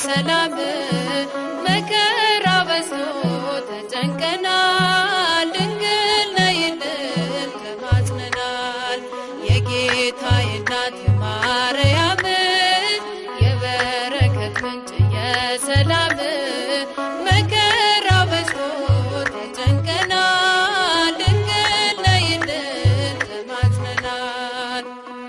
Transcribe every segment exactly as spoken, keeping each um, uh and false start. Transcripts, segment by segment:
የሰላም መከራ በዝቶ ተጨንቀናል ድንግል ነይልን ተማጽነናል የጌታዬ እናት ማርያም የበረከት ምንጭ የሰላም መከራ በዝቶ ተጨንቀናል ድንግል ነይልን ተማጽነናል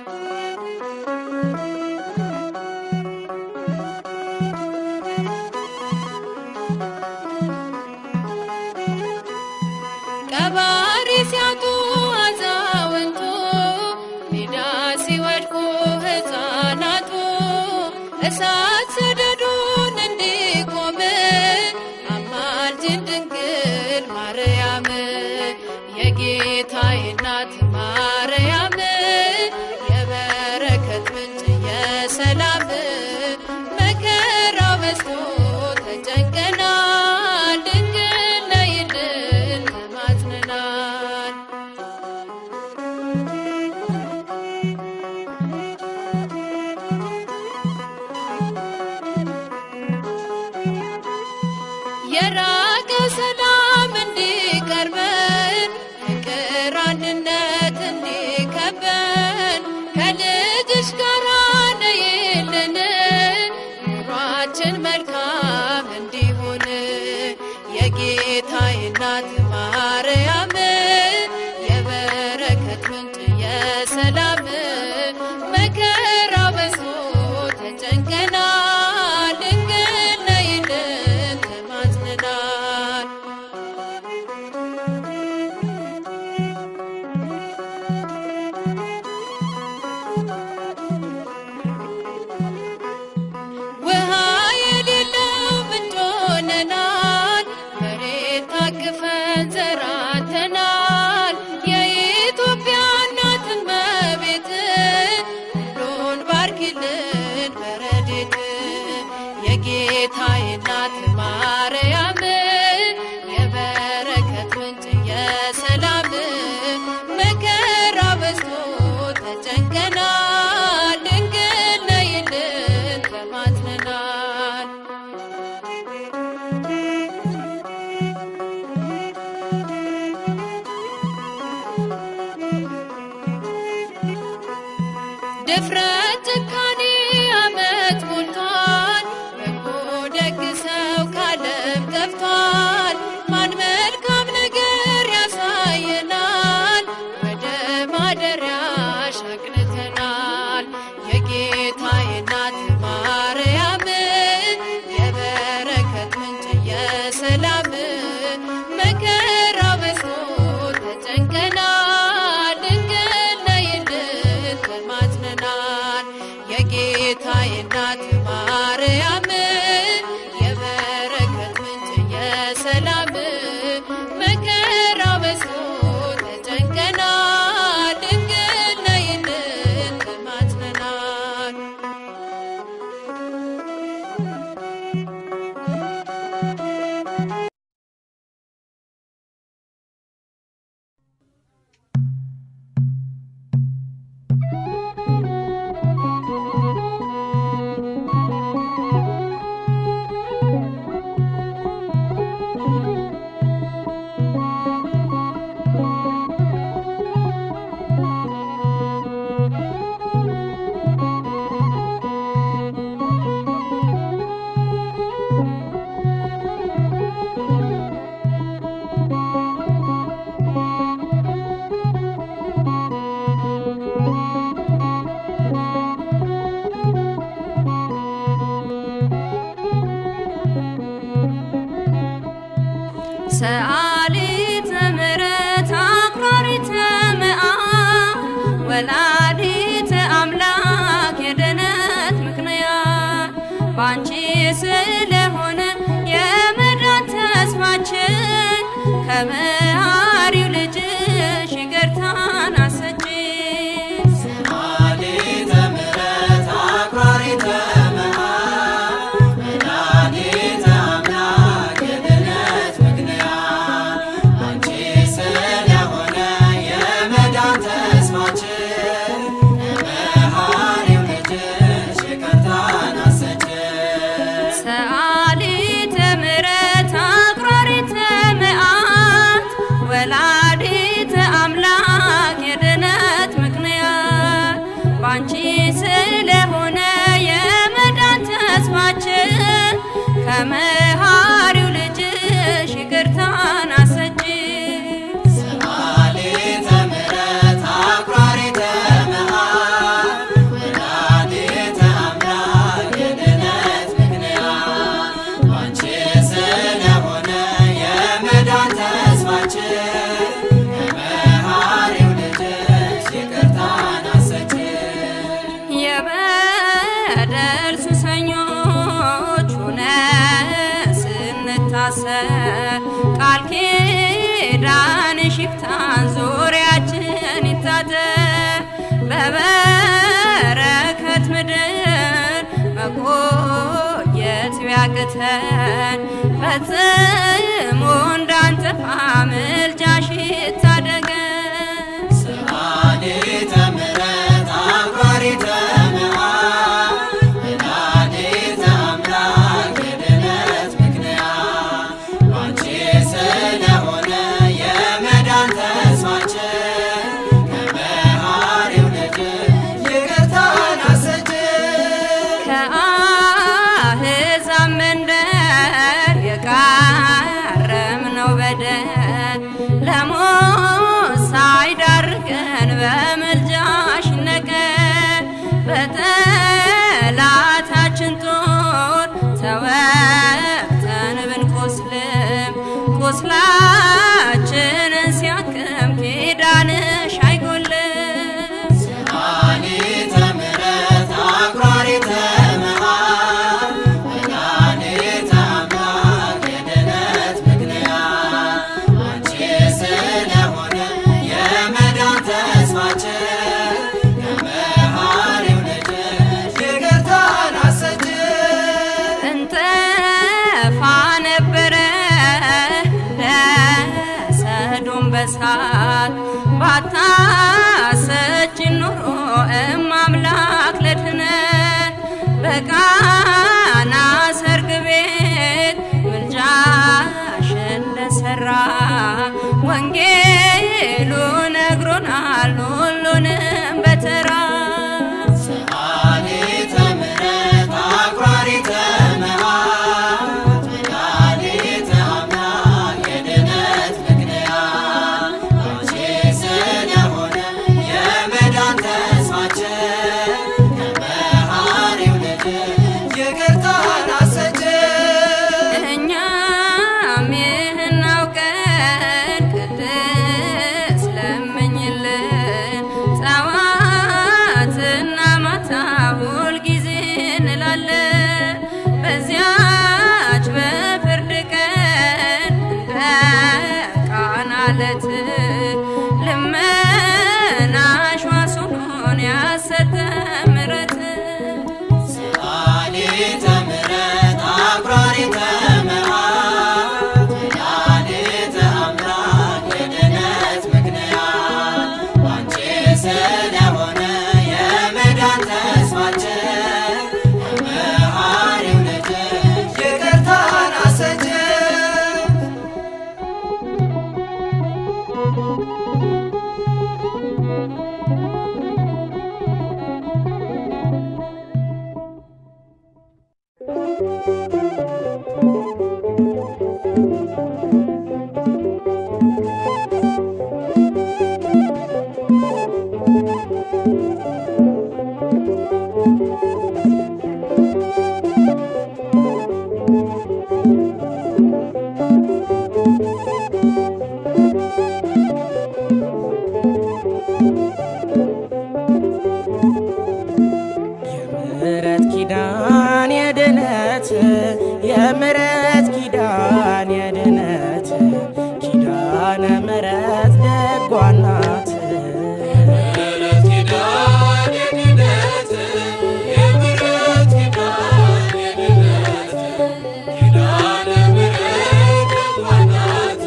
ቀባሪ ሲያጡ አዛውንቱ ሜዳ ሲወድቁ ሕፃናቱ እሳት ሰደዱን እንዲቆም አማልጅን ድንግል ማርያም የጌታዬ እናት ማርያም የበረከት ምንጭ የሰላም መከራ በዝቶ ተጨንቀናል ድንግል ነይልን ተማጽነናል የራቀ ሰላም እንዲቀርበን ፍቅር አንድነት እንዲከበን ከልጅሽ ጋር ነይልን ኑሯችን መልካም እንዲሆን የጌታዬ እናት ማርያም የበረከት ምንጭ የሰላም መከራ በዝቶ ተጨንቀናል ድንግል ነይልን ተማጽነናል ውሃ የሌለው ምንጭ ሆነናል መሬት ታቅፈን ዘራተናል የኢትዮጵያ እናት እመቤት ሁሉን ባርኪልን በረድኤት የጌታዬ እናት ማርያም የበረከት ምንጭ የሰላም መከራ በዝቶ ተጨንቀናል ድንግል ነይልን ተማጽነናል ድፍረት ጭካኔ ዓመት ሞልቷል በጎ ደግ ሰው ካለም ጠፍቷል ማን መልካም ነገር ያሳየናል ወደ ማደሪያሽ አቅንተናል የጌታዬ እናት ማርያም የበረከት ምንጭ የሰላም መከራ በዝቶ ተጨንቀናል ድንግል ነይልን ተማጽነናል የጌታዬ እናት ማርያም የበረከት ምንጭ የሰላም መከራ በዝቶ ተጨንቀናል ድንግል ነይልን ተማጽነናል ሰአሊተ ምሕረት አክራሪተ መዓት ወላዲተ አምላክ የድኅነት ምክንያት ባንቺ ስለሆነ የመዳን ተስፋችን ከመሐሪው ልጅሽ ይቅርታን አሰጪን ሰአሊተ ምሕረት አክራሪተ መቆየት ቢያቅተን ፈጽሞ እንዳንጠፋ ምልጃሽ ይታደገን። ሰአሊተ ምሕረት አክባሪተ መዓት ወላዲተ አምላክ የድነት ምክንያት ባንቺ ስለሆነ የመዳን ተስፋችን ከመሐሪው ልጅሽ ይቅርታን አሰጭን። ከአሕዛብ መንደር የቃረምነው በደል ለሞት ሳይዳርገን በምልጃሽ ይነቀል። በጠላታችን ጦር ተወግተን ብንቆስልም ቁስላችንን ሲያክም ኪዳንሽ አይጎልም። ሰአሊተ ምሕረት አክባሪተ መዓት ወላዲተ አምላክ የድነት ምክንያት አንቺ ስለሆነ የመዳን ተስፋችን ከመሐሪው ልጅሽ ይቅርታን አሰጭን። እንጠፋ ነበረ ለሰዶም በሳት ባታሰጭን ኖሮ እማምላክ ለድነት በቃና ሰርግ ቤት ምልጃሽ እንደሰራ ወንጌሉ ነግሮናል ሁሉንም በተራ። ሰአሊተ ምሕረት አክባሪተ መዓት ወላዲተ አምላክ የድነት ምክንያት አንቺ ስለሆነ የመዳን ተስፋችን ከመሐሪው ልጅሽ ይቅርታን አሰጭን። እኛም ይህን አውቀን ቅድስት ለምኝልን ጠዋትና ማታ ሁልጊዜ እንላለን። በዚያች በፍርድ ቀን እንደ ቃና ዕለት ልመናሽ ዋስ ሆኖን ያሰጠን ምሕረት። ሰአሊተ ምሕረት አክባሪተ መዓት ወላዲተ አምላክ የድነት ምክንያት አንቺ ስለሆነ የመዳን ተስፋችን ከመሐሪው ልጅሽ ይቅርታን አሰጭን። የምሕረት ኪዳን የድነት የምሕረት ኪዳን የድነት ኪዳነ ምሕረት ደጓ ናት። የምሕረት ኪዳን የድነት የምሕረት ኪዳን የድነት ኪዳነ ምሕረት ደጓ ናት።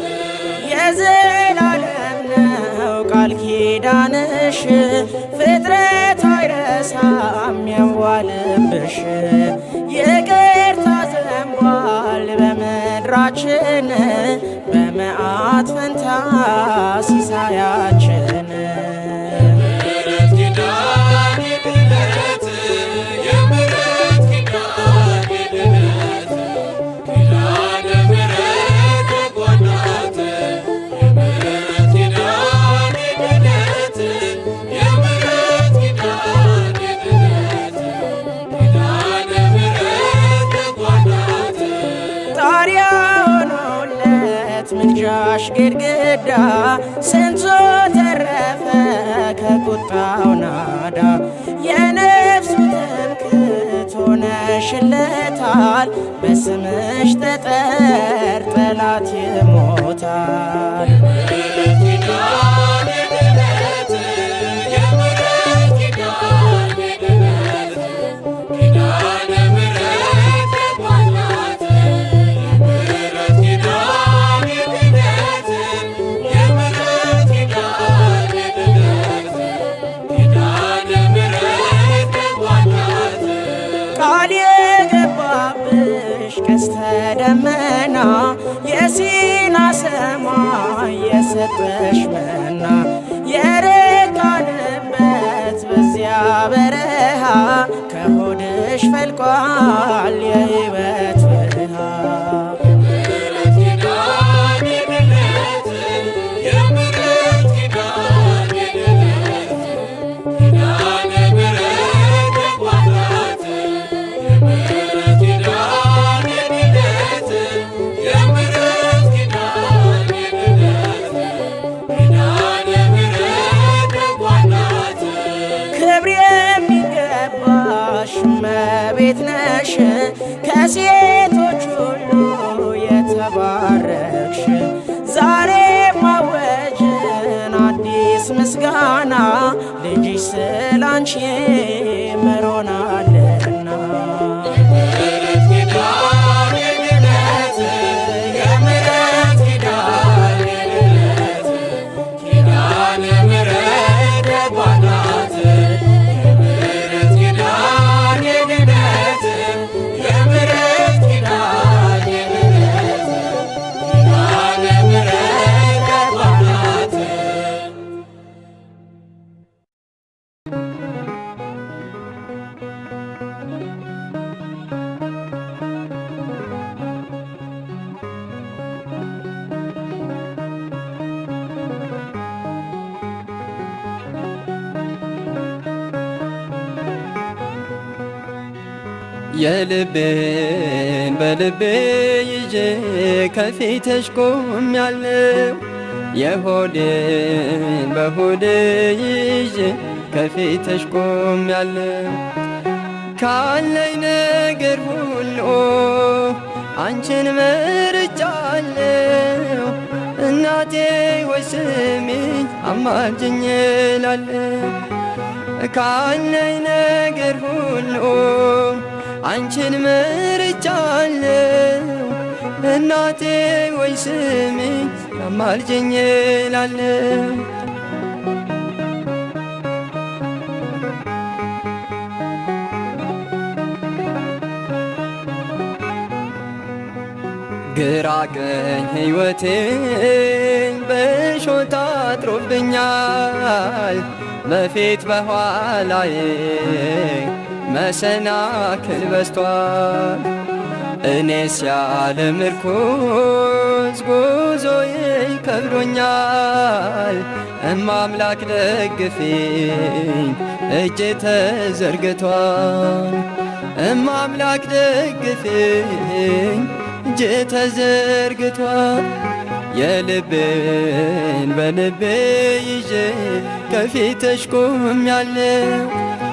የዘላለም ነው ቃል ኪዳንሽ ፍጥረት አይረሳም የዋልብሽ። ይቅርታ ዘንቧል በምድራችን በመዓት ፈንታ ሲሳያችን። የምሕረት ኪዳን የድነት የምሕረት ኪዳን የድነት ኪዳነ ምሕረት ደጓ ናት። የምሕረት ኪዳን የድነት የምሕረት ኪዳን የድነት ኪዳነ ምሕረት ደጓ ናት። ጣሪያ ሆኖለት ምልጃሽ ግድግዳ ስንቱ ተረፈ ከቁጣው ናዳ። የነፍሱ ትምክህት ሆነሽለታል በስምሽ ጠጠር ጠላት ይሞታል። የምሕረት ኪዳን የድነት የምሕረት ኪዳን የድነት ኪዳነ ነሽ መና የረካንበት በዚያ በረሃ ከሆድሽ ፈልቋል የሕይወት ውሃ። የምሕረት ኪዳን የድነት የምሕረት ኪዳን የድነት ኪዳነ ምሕረት የቋናት የምሕረት ኪዳን የድነት የምሕረት ኪዳን የድነት ኪዳነ ምሕረት የቋናት ክብር የሚገባሽ እመቤት ነሽ ከሴቶች ሁሉ የተባረክሽ ዛሬ ማወጅን አዲስ ምስጋና ልጅሽ ስላንቺ ምሮናልና። የምሕረት ኪዳን የድነት የምሕረት ኪዳን የድነት ኪዳነ ምሕረት የቋናት የምሕረት ኪዳን የድነት የምሕረት ኪዳን የድነት ኪዳነ ምሕረት የቋናት የልቤን በልቤ ይዤ ከፊትሽ ቆሜያለሁ የሆዴን በሆዴ ይዤ ከፊትሽ ቆሜያለሁ ካለኝ ነገር ሁሉ አንቺን መርጫለሁ እናቴ ሆይ ስሚኝ አማልጅኝ እላለሁ ካለኝ ነገር ሁሉ አንቺን መርጫለሁ እናቴ ሆይ ስሚኝ አማልጅኝ እላለሁ ግራ ቀኝ ሕይወቴን በሾህ አጥሮብኛል በፊት በኋላዬ መሰናክል በዝቷል እኔስ ያለ ምርኩዝ ጉዞዬ ከብዶኛል እማምላክ ደግፊኝ እጄ ተዘርግቷል እማምላክ ደግፊኝ እጄ ተዘርግቷል የልቤን በልቤ ይዤ ከፊትሽ ቆሜያለሁ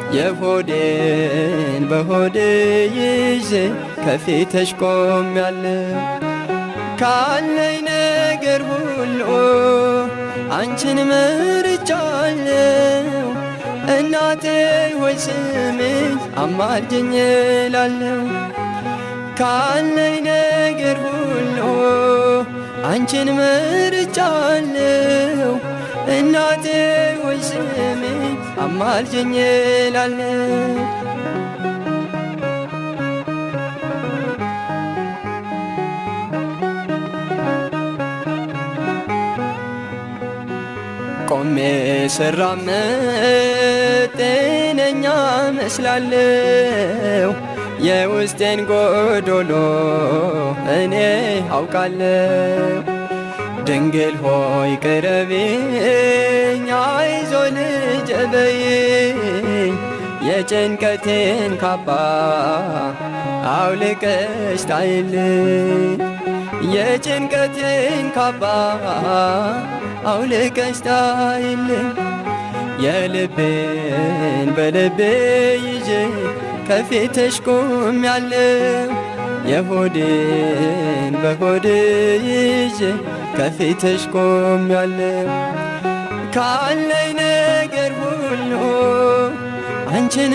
የሆዴን በሆዴ ይዤ ከፊትሽ ቆሜያለሁ ካለኝ ነገር ሁሉ አንቺን መርጫለሁ እናቴ ሆይ ስሚኝ አማልጅኝ እላለሁ ካለኝ ነገር ሁሉ አንቺን መርጫለሁ እናቴ ሆይ ስሚኝ አማልጅኝ እላለሁ ቆሜ ስራመድ ጤነኛ መስላለሁ የውስጤን ጎዶሎ እኔ አውቃለሁ ድንግል ሆይ ቅረቢኝ አይዞ ልጄ በይኝ የጭንቀቴን ካባ አውልቀሽ ጣይልኝ የጭንቀቴን ካባ አውልቀሽ ጣይልኝ የልቤን በልቤ ይዤ ከፊትሽ ቆሜያለሁ የሆዴን በሆዴ ይዤ ከፊትሽ ቆሜያለሁ ካለኝ ነገር ሁሉ አንቺን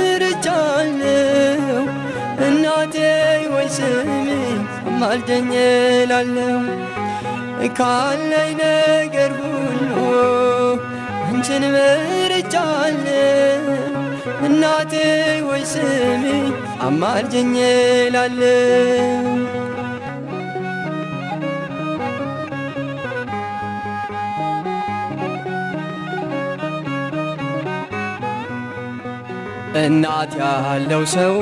መርጫለሁ እናቴ ሆይ ስሚኝ አማልጅኝ እላለሁ ካለኝ ነገር ሁሉ አንቺን መርጫለሁ እናቴ ሆይ ስሚኝ አማልጅኝ እላለሁ እናት ያለው ሰው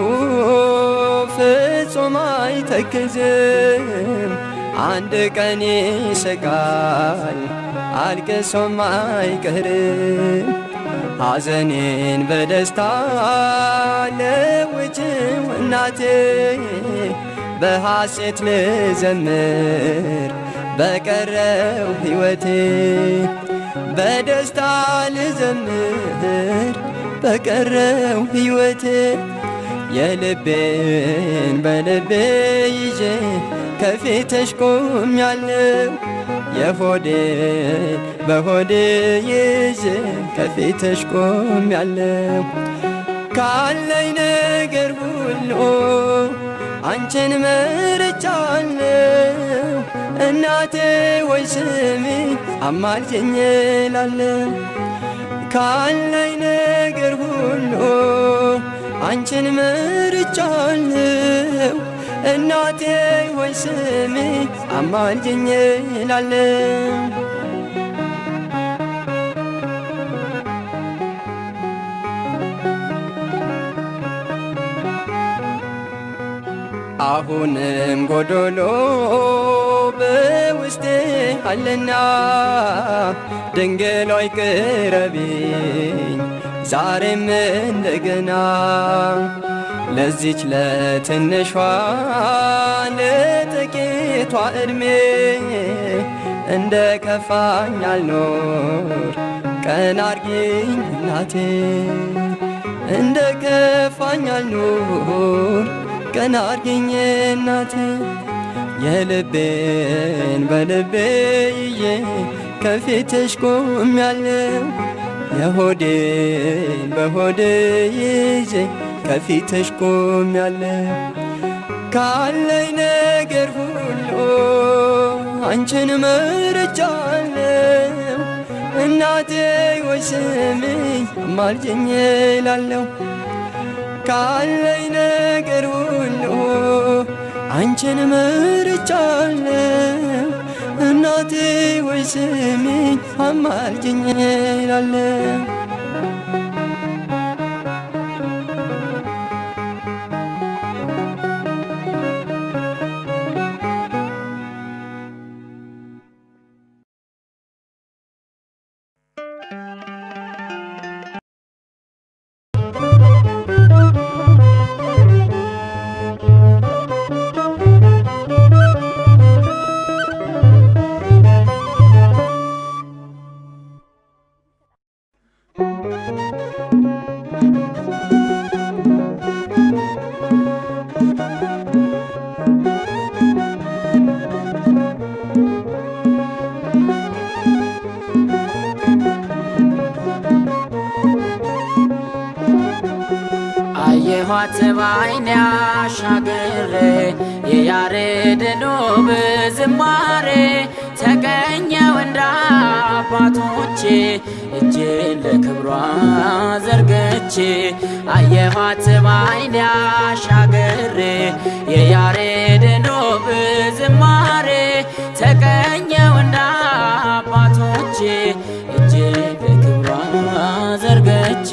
ፍጹም አይተክዝም አንድ ቀን ይስቃል አልቅሶም አይቀርም ሐዘኔን በደስታ ለውጭው እናቴ በሐሴት ልዘምር በቀረው ሕይወቴ በደስታ ልዘምር በቀረው ሕይወቴ የልቤን በልቤ ይዤ ከፊትሽ ቆሜያለሁ የሆዴን በሆዴ ይዤ ከፊትሽ ቆሜያለሁ ካለኝ ነገር ሁሉ አንቺን መርጫለሁ እናቴ ወይ ስሚኝ አማልጅኝ እላለሁ ካለኝ ነገር ሁሉ አንቺን መርጫለሁ እናቴ ወይ ስሚኝ አማልጅኝ እላለሁ አሁንም ጎዶሎ በውስጤ አለና ድንግል ሆይ ቅረቢኝ ዛሬም እንደገና ለዚች ለትንሿ ለጥቂቷ ዕድሜ እንደ ከፋኝ አልኖር ቀና አርጊኝ እናቴ እንደ ከፋኝ አልኖር ቀና አርጊኝ እናቴ የልቤን በልቤ ይዤ ከፊትሽ ቆሜያለሁ የሆዴን በሆዴ ይዤ ከፊትሽ ቆሜያለሁ ካለኝ ነገር ሁሉ አንቺን መርጫለሁ እናቴ ወይ ስሚኝ አማልጅኝ እላለሁ ካለኝ ነገር ሁሉ አንቺን መርጫለሁ እናቴ ወይ ስሚኝ አማልጅኝ እላለሁ አየኋት ባይኔ አሻግሬ የያሬድን ውብ ዝማሬ ተቀኘው እንደ አባቶቼ እጄን ለክብሯ ዘርግቼ አየኋት ባይኔ አሻግሬ የያሬድን ውብ ዝማሬ ተቀኘው እንደ አባቶቼ እጄን ለክብሯ ዘርግቼ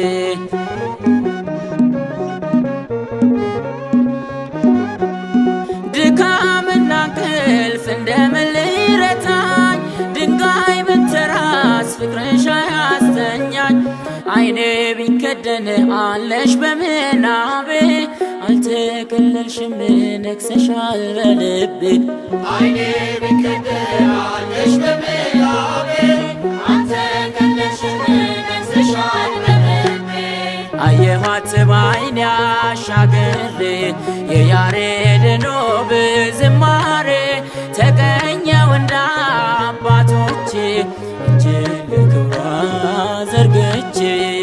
ድካምና እንቅልፍ እንደምን ሊረታኝ ድንጋይ ብትራስ ፍቅርሽ አያስተኛኝ አይኔ ቢከደን አለሽ በምናቤ አልተከለልሽም ነግሰሻል በልቤ አይኔ ቢከደን አለሽ በምናቤ አልተከለልሽም ነግሰሻል በልቤ አየኋት ባይኔ አሻግሬ የያሬድን ውብ ዝማሬ ተቀኘው እንደ አባቶቼ እጄን ለክብሯ ዘርግቼ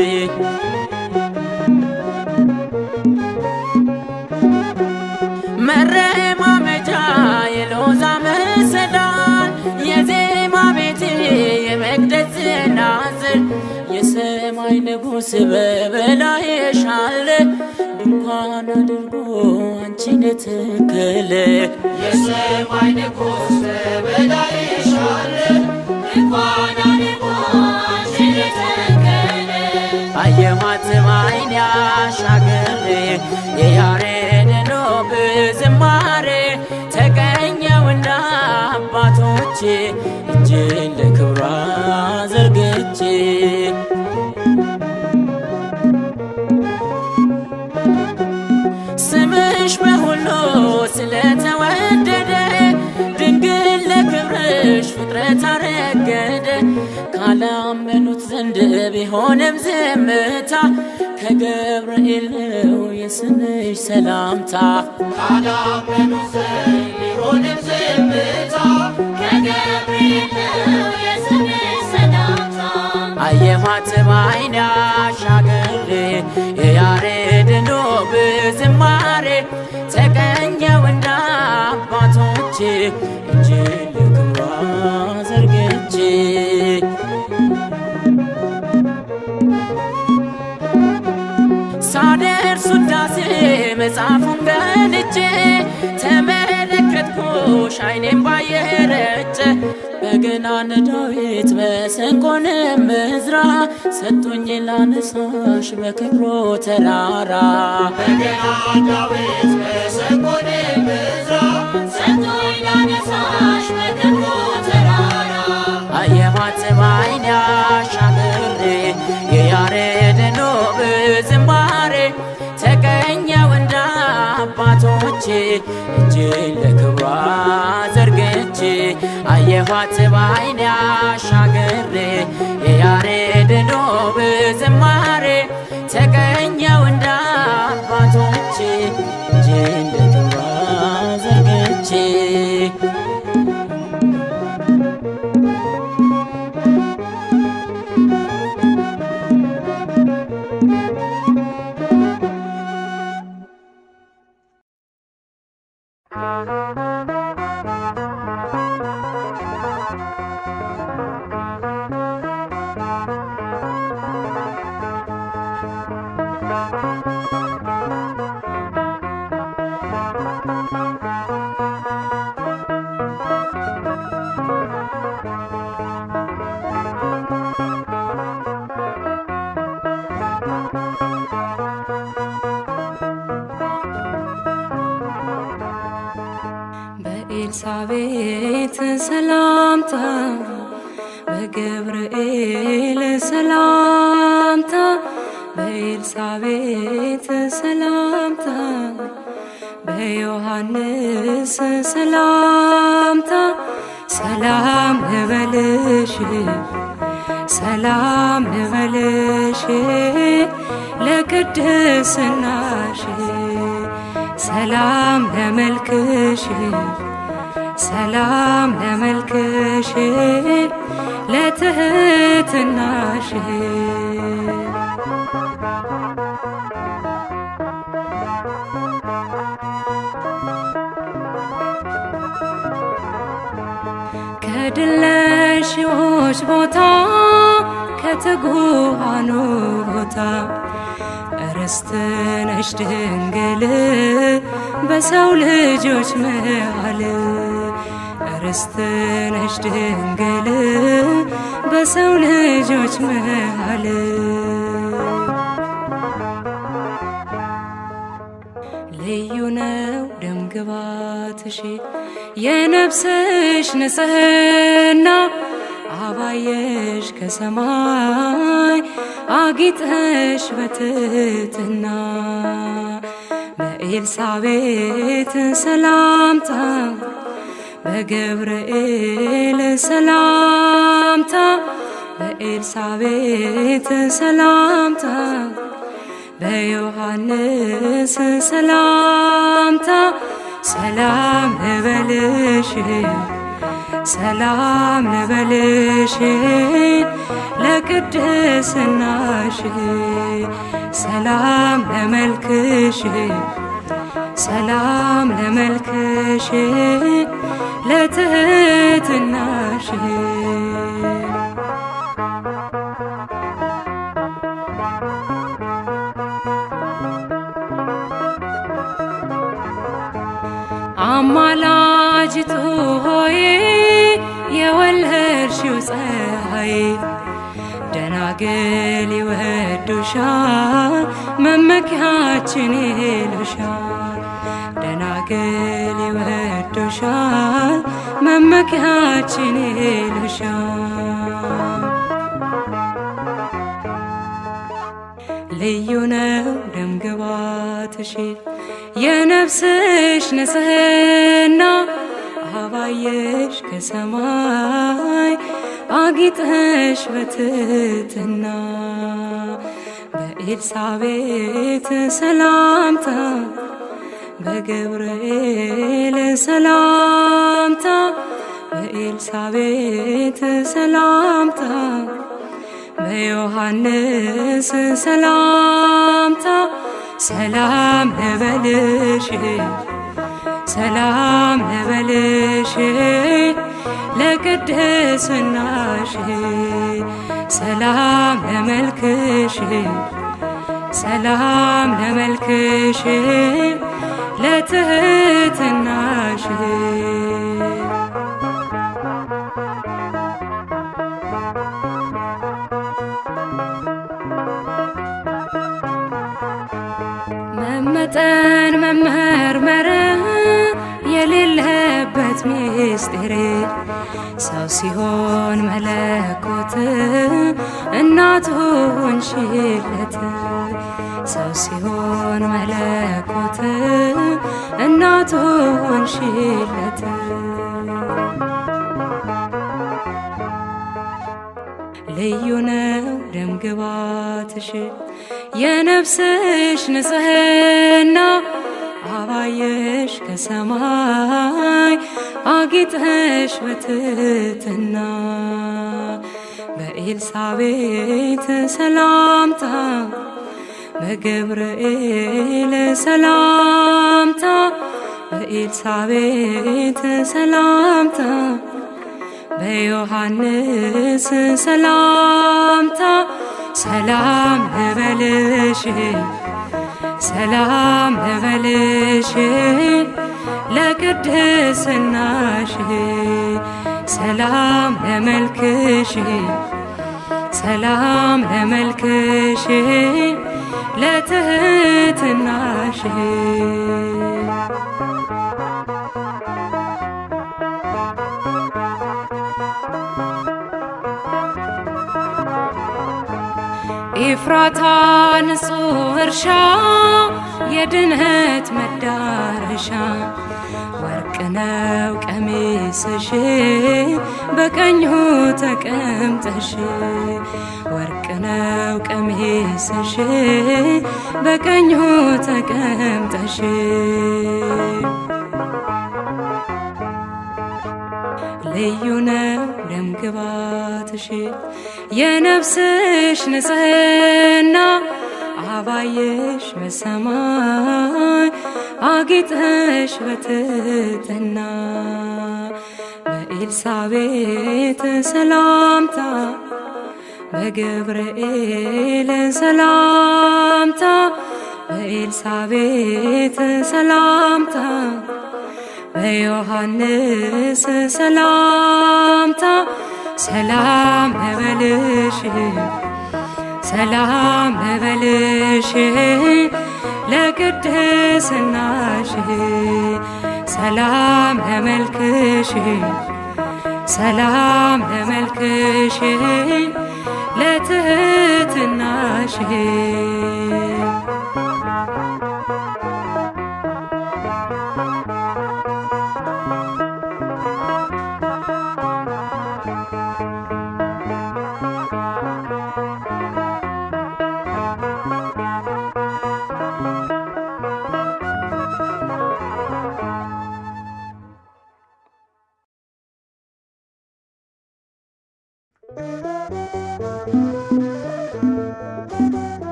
መረማመጃ የሎዛ መሰላል የዜማ ቤቴ የመቅደስ ናዝር የሰማይ ንጉሥ በበላይሽ አለ ድንኳን አድርጎ አንቺን ተከለ የሰማይ ንጉሥ በበላይሽ አለ ድንኳን አድርጎ አንቺን ተከለ አየኋት ሰማይን ያሻገረ የያሬድን ውብ ዝማሬ ተቀኘውና አባቶቼ እጄን ለክብሯ ዘርግቼ ስምሽ በሁሉ ስለተወደደ ድንግል ለክብርሽ ፍጥረት አረገደ ካላመኑት ዘንድ ቢሆንም ዝምታ ከገብርኤል ነው የስምሽ ሰላምታ ካላመኑት ዘንድ ቢሆንም ዝምታ ከገብርኤል ነው የስምሽ ሰላምታ አየኋት በዓይኔ አሻግሬ የያሬድን ውብ ዝማሬ ተቀኘው እንደ አባቶቼ እጄን ለክብሯ ዘርግቼ ሳደርስ ውዳሴ መጽሐፉን ገልጬ ተመለከትኩሽ ዓይኔም ባየረጨ በገናን ዳዊት መሰንቆንም ዕዝራ ሰጡኝ ላነሳሽ በክብሩ ተራራ በገናን ዳዊት መሰንቆንም ዕዝራ ሰጡኝ ላነሳሽ በክብሩ ተራራ አየኋት በዓይኔ አሻግሬ የያሬድን ውብ ዝማሬ ተቀኘው እንደ አባቶቼ እጄን ለክብሯ ዘርግቼ አየኋት በዓይኔ አሻግሬ የያሬድን ውብ ዝማሬ ተቀኘው እንደ አባቶቼ እጄን ለክብሯ ዘርግቼ በኤልሳቤጥ ሰላምታ በገብርኤል ሰላምታ በኤልሳቤጥ ሰላምታ በዮሐንስ ሰላምታ ሰላም ልበልሽ ሰላም ልበልሽ ለቅድስናሽ ሰላም ለመልክሽ ሰላም ለመልክሽ ለትህትናሽ ከድለሽዎች ቦታ ከትጉሃኑ ቦታ ርስት ነሽ ድንግል በሰው ልጆች መሃል ርስት ነሽ ድንግል በሰው ልጆች መሃል ልዩ ነው ደምግባትሽ የነፍስሽ ንጽሕና አባየሽ ከሰማይ አጊጠሽ በትሕትና በኤልሳቤጥ ሰላምታ በገብርኤል ሰላምታ በኤልሳቤጥ ሰላምታ በዮሐንስ ሰላምታ ሰላም ልበልሽ ሰላም ልበልሽ ለቅድስናሽ ሰላም ለመልክሽ ሰላም ለመልክሽ ለትህትናሽ አማላጅቱ ሆይ የወለድሽው ፀሐይ ደናግል ይወዱሻል መመኪያችን ይሉሻል ደናግል ይወዱሻል መመኪያችን ይሉሻል ልዩ ነው ደምግባትሽ የነፍስሽ ንጽሕና አበባየሽ ከሰማይ አጊጠሽ በትሕትና በኤልሳቤጥ ሰላምታ በገብርኤል ሰላምታ በኤልሳቤጥ ሰላምታ በዮሐንስ ሰላምታ ሰላም ልበልሽ ሰላም ልበልሽ ለቅድስናሽ ሰላም ለመልክሽ ሰላም ለመልክሽ ለትሕትናሽ መመጠን መመርመር የሌለበት ምስጢር ሰው ሲሆን መለኮት እናቱ ሆንሽለት ሰው ሲሆን መለኮት እናቱ ሆንሽለት ልዩ ነው ደምግባትሽ የነፍስሽ ንጽሕና አበባየሽ ከሰማይ አጊጠሽ በትሕትና በኤልሳቤጥ ሰላምታ በገብርኤል ሰላምታ በኤልሳቤጥ ሰላምታ በዮሐንስ ሰላምታ ሰላም ልበልሽ ሰላም ልበልሽ ለቅድስናሽ ሰላም ለመልክሽ ሰላም ለመልክሽ ለትሕትናሽ ኤፍራታ ንጹሕ እርሻ የድነት መዳረሻ ወርቅ ነው ቀሚስሽ በቀኙ ተቀምጠሽ ወርቅ ነው ቀሚስሽ በቀኙ ተቀምጠሽ ልዩ ነው ደምግባትሽ የነፍስሽ ንጽሕና አበባየሽ በሰማይ አጊጠሽ በትሕትና በኤልሳቤጥ ሰላምታ በገብርኤል ሰላምታ በኤልሳቤጥ ሰላምታ በዮሐንስ ሰላምታ ሰላም ልበልሽ ሰላም ልበልሽ ለቅድስናሽ ሰላም ለመልክሽ ሰላም ለመልክሽ ለትሕትናሽ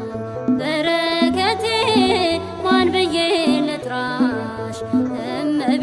የቀራንዮ በረከቴ ማን ብዬ ልጥራሽ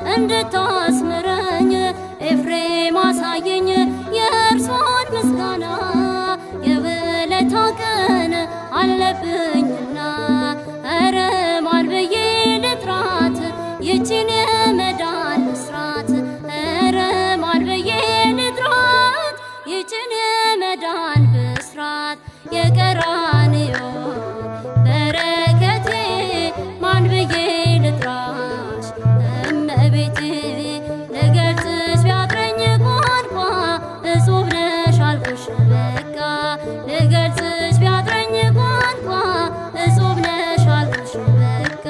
እንድታስምረኝ ኤፍሬም አሳየኝ የእርሷን ምስጋና የውለታ ቀን አለብኝና ኧረ ማን ብዬ ልጥራት ይችን የመዳን ብስራት ኧረ ማን ብዬ ልጥራት ይችን የመዳን ብስራት የቀራንዮ በረከቴ ማን ብዬ ልጥራሽ እመቤቴ ልገልጽሽ ቢያጥረኝ ቋንቋ እጹብ ነሽ አልኩሽ በቃ ልገልጽሽ ቢያጥረኝ ቋንቋ እጹብ ነሽ አልኩሽ በቃ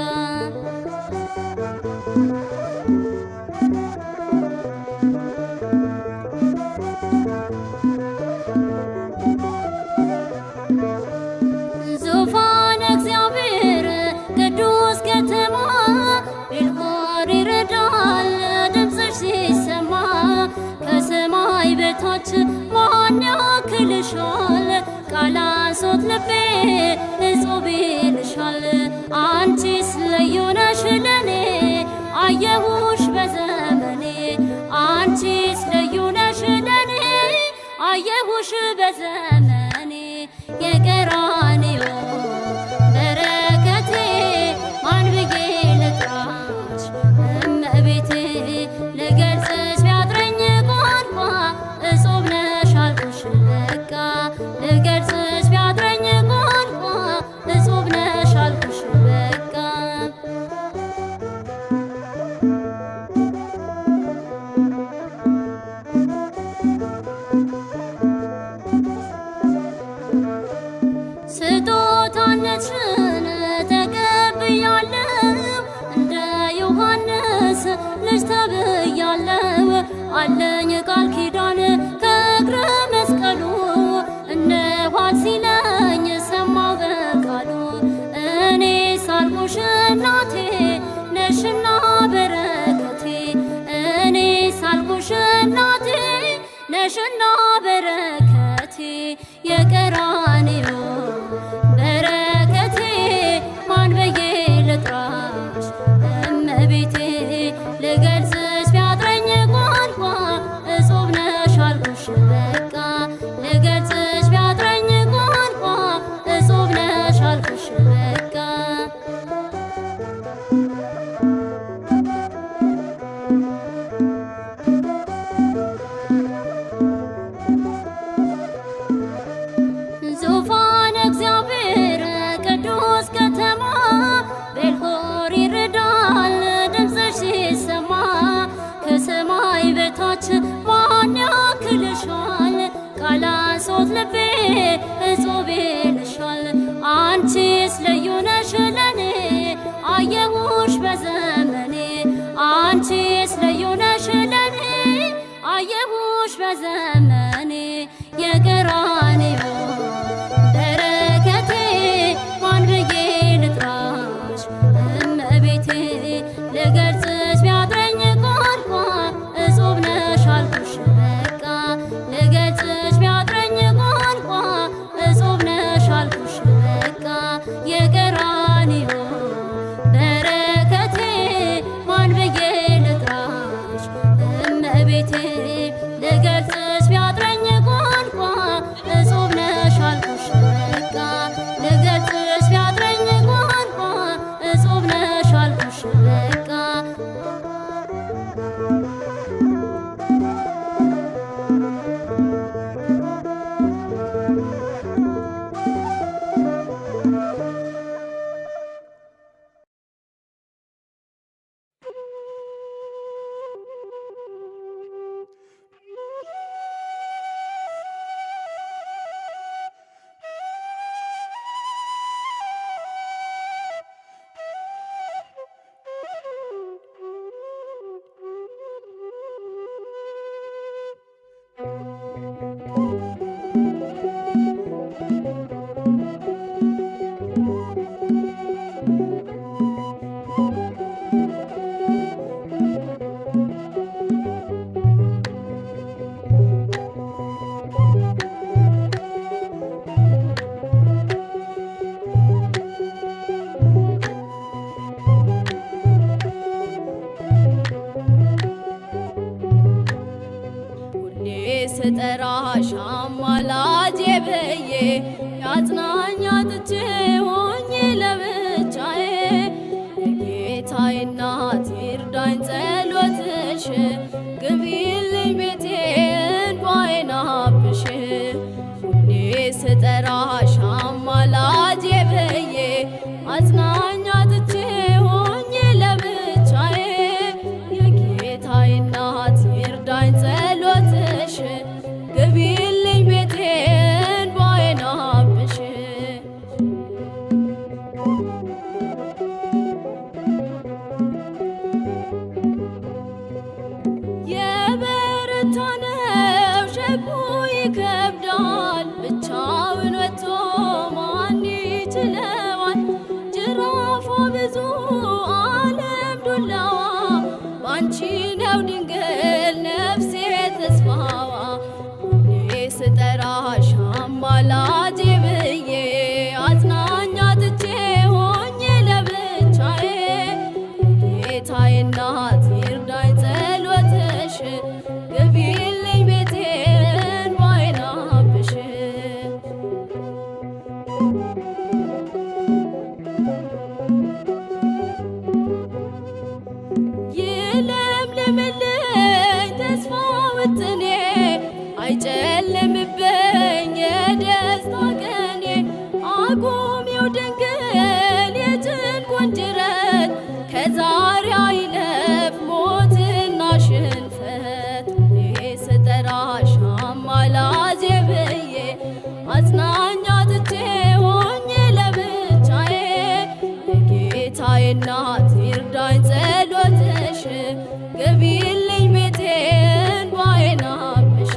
ዙፋን እግዚአብሔር ቅዱስ ከተማ ቤልሆር ይረዳል ድምፅሽ ሲሰማ ከሰማይ በታች ማን ያክልሻል ቃላሶት ልቤ እጹብ ይልሻል አንቺስ ልዩ ነሽ ለኔ አየሁሽ በዘመኔ አንቺስ ልዩ ነሽ ለኔ አየሁሽ በዘመኔ የቀራንዮ በረከቴ ማን ብዬ ልጥራሽ እመቤቴ ልገልጽሽ ቢያጥረኝ ቋንቋ እጹብ ነሽ አልኩሽ በቃ ልገልጽሽ ቢያጥረኝ ቋንቋ እጹብ ነሽ አልኩሽ በቃ ስጦታነትሽን ተቀብያለሁ እንደ ዮሐንስ ልጅ ተብያለሁ አለኝ ቃል ኪዳን ከእግረ መስቀሉ እነኋት ሲለኝ ሰማሁ በቃሉ እኔ ሳልኩሽ እናቴ ነሽና በረከቴ እኔ ሳልኩሽ እናቴ ነሽና በረከቴ የቀራንዮ በረከቴ ማን ብዬ ልጥራሽ እመቤቴ ልገልጽሽ ቢያጥረኝ ቋንቋ እጹብ ነሽ አልኩሽ በቃ ልገልጽሽ ቢያጥረኝ ቋንቋ እጹብ ነሽ አልኩሽ በቃ ዙፋን እግዚአብሔር ቅዱስ ከተማ ቤልሆር ይረዳል ድምፅሽ ሲሰማ ከሰማይ በታች ማን ያክልሻል ቃላሶት ልቤ እጹብ ይልሻል አንቺስ ልዩ ነሽ ለኔ አየሁሽ በዘመኔ አንቺስ ልዩ ነሽ ለኔ አየሁሽ በዘመኔ የቀራንዮ በረከቴ ማን ብዬ ልጥራሽ እመቤቴ ልገልጽሽ ቢያጥረኝ ቋንቋ እጹብ ነሽ አልኩሽ በቃ ልገልጽሽ ቢያጥረኝ ቋንቋ እጹብ ነሽ አልኩሽ በቃ የቀራንዮ በረከቴ ማን ብዬ ልጥራሽ እመቤቴ ልገልጽሽ ስጠራሽ አማላጄ ብዬ ያጽናኝ አጥቼ ሆኜ ለብቻዬ የጌታዬ እናት ይርዳኝ ጸሎትሽ ግቢልኝ ቤቴን እንባዬን አብሽ ሁሌ ስጠራሽ አማላጄ ብዬ አጽናኝ አጥቼ ሆኜ ለብቻዬ የጌታዬ እናት ይርዳኝ ጸሎትሽ ግቢልኝ ቤቴን እንባዬን አብሽ የበረታ ነው ሸክሙ ይከብዳል ብቻውን ወጥቶ ማን ይችለዋል ጅራፏ ብዙ ዓለም ዱላዋ ባንቺ ነው ድንግል ነፍሴ ተስፋዋ ሁሌ ስጠራሽ አማላጄ ብዬ አጽናኝ አጥቼ ሆኜ ለብቻዬ ጌታዬ እናት ይርዳኝ ጸሎትሽ ግቢልኝ ቤቴን እንባዬን አብሽ ይለምልምልኝ ተስፋ ውጥኔ አይጨልምብኝ የደስታ ቀኔ አቁሚው ድንግል የጭንቁን ጅረት ከዛሬ አይለፍ ሞትና ሽንፈት ሁሌ ስጠራሽ አማላጄ ብዬ አጽናኝ አጥቼ ሆኜ ለብቻዬ የጌታዬ እናት ይርዳኝ ጸሎትሽ ግቢልኝ ቤቴን እንባዬን አብሽ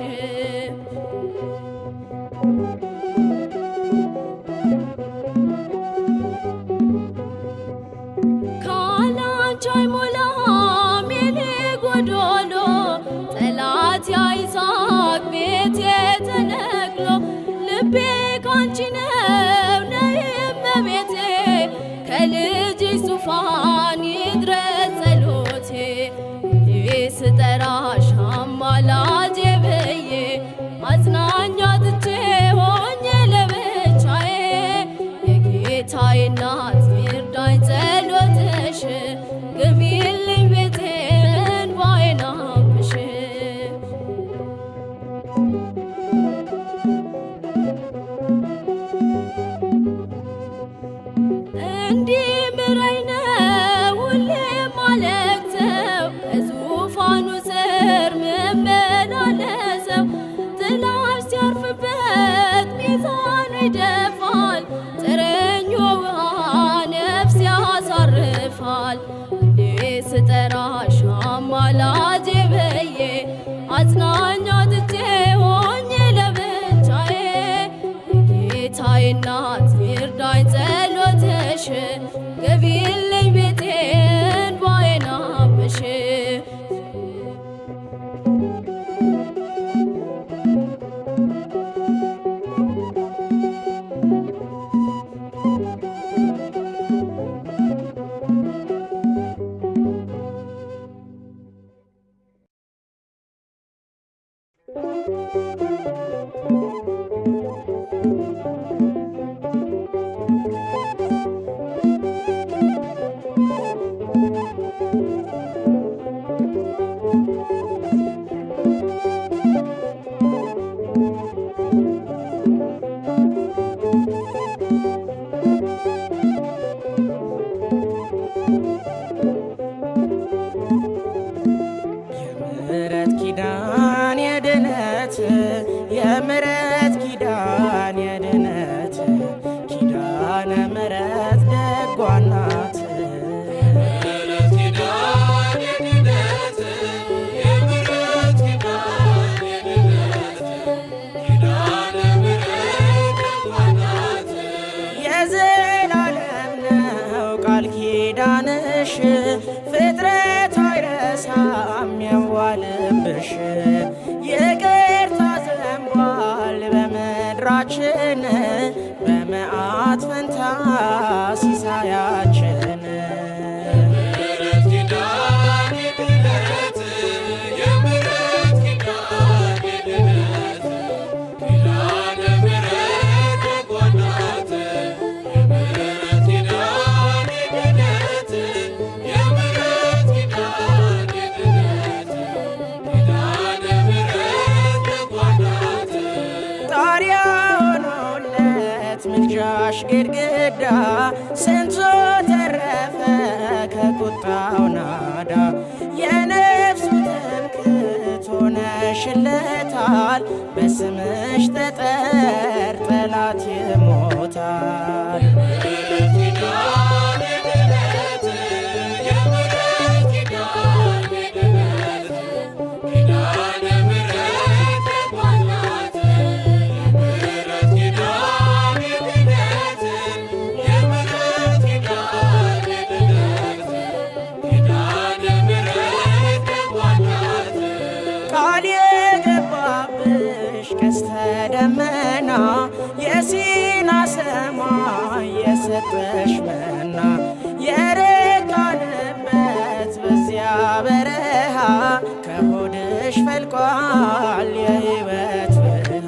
ካላንቺ አይሞላም የኔ ጎዶሎ ጠላት ያይሳቅ ቤቴ ተነቅሎ ልቤ ካንቺ ነው ነይ እመቤቴ ከልጅሽ ዙፋን ይድረስ ጸሎቴ ሁሌ ስጠራሽ አማላጄ ብዬ አጽናኝ አጥቼ ሆኜ ለብቻዬ የጌታዬ እናት ይርዳኝ ጸሎትሽ ግቢልኝ ቤቴን እንባዬን አብሽ እንዲምረኝ ነው ሁሌም ማለቅሰው ከዙፋኑ ስር ምመላለሰው ጥላሽ ሲያርፍበት ሚዛኑ ይደፋል ጥረኞ ውሃ ነፍስ ያሳርፋል ሁሌ ስጠራሽ አማላጄ ብዬ አጽናኝ አጥቼ ሆኜ ለብቻዬ የጌታዬ እናት ይርዳኝ ጸሎትሽ ግቢልኝ ቤቴን እንባዬን አብሽ የምሕረት ኪዳን የድነት የምሕረት ኪዳን የድነት ኪዳነ ምሕረት ደጓ ናት የምሕረት ኪዳን የድነት የምሕረት ኪዳን የድነት ኪዳነ ምሕረት ደጓ ናት የዘላለም ነው ቃል ኪዳንሽ ፍጥረት አይረሳም የዋልብሽ ይቅርታ ዘንቧል በምድራችን በመዓት ፈንታ ሲሳያችን የምሕረት ኪዳን የድነት የምሕረት ኪዳን የድነት በሰራሽ ግድግዳ ስንቱ ተረፈ ከቁጣው ናዳ። የነፍሱ ትምክህት ሆነሽለታል፣ በስምሽ ጠጠር ጠላት ይሞታል። ቀስተ ደመና የሲና ሰማይ የሰጠሽ መና የረካንበት በዚያ በረሃ ከሆድሽ ፈልቋል የሕይወት ብርሃን።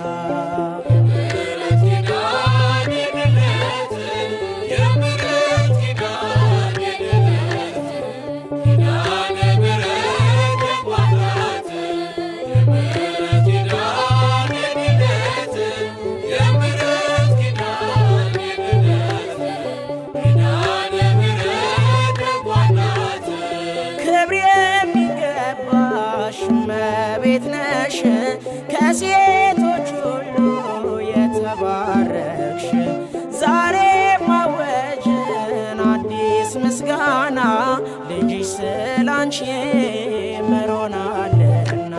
እመቤት ነሽ ከሴቶች ሁሉ የተባረክሽ፣ ዛሬ ማወጅን አዲስ ምስጋና ልጅሽ ስላንቺ ምሮናልና።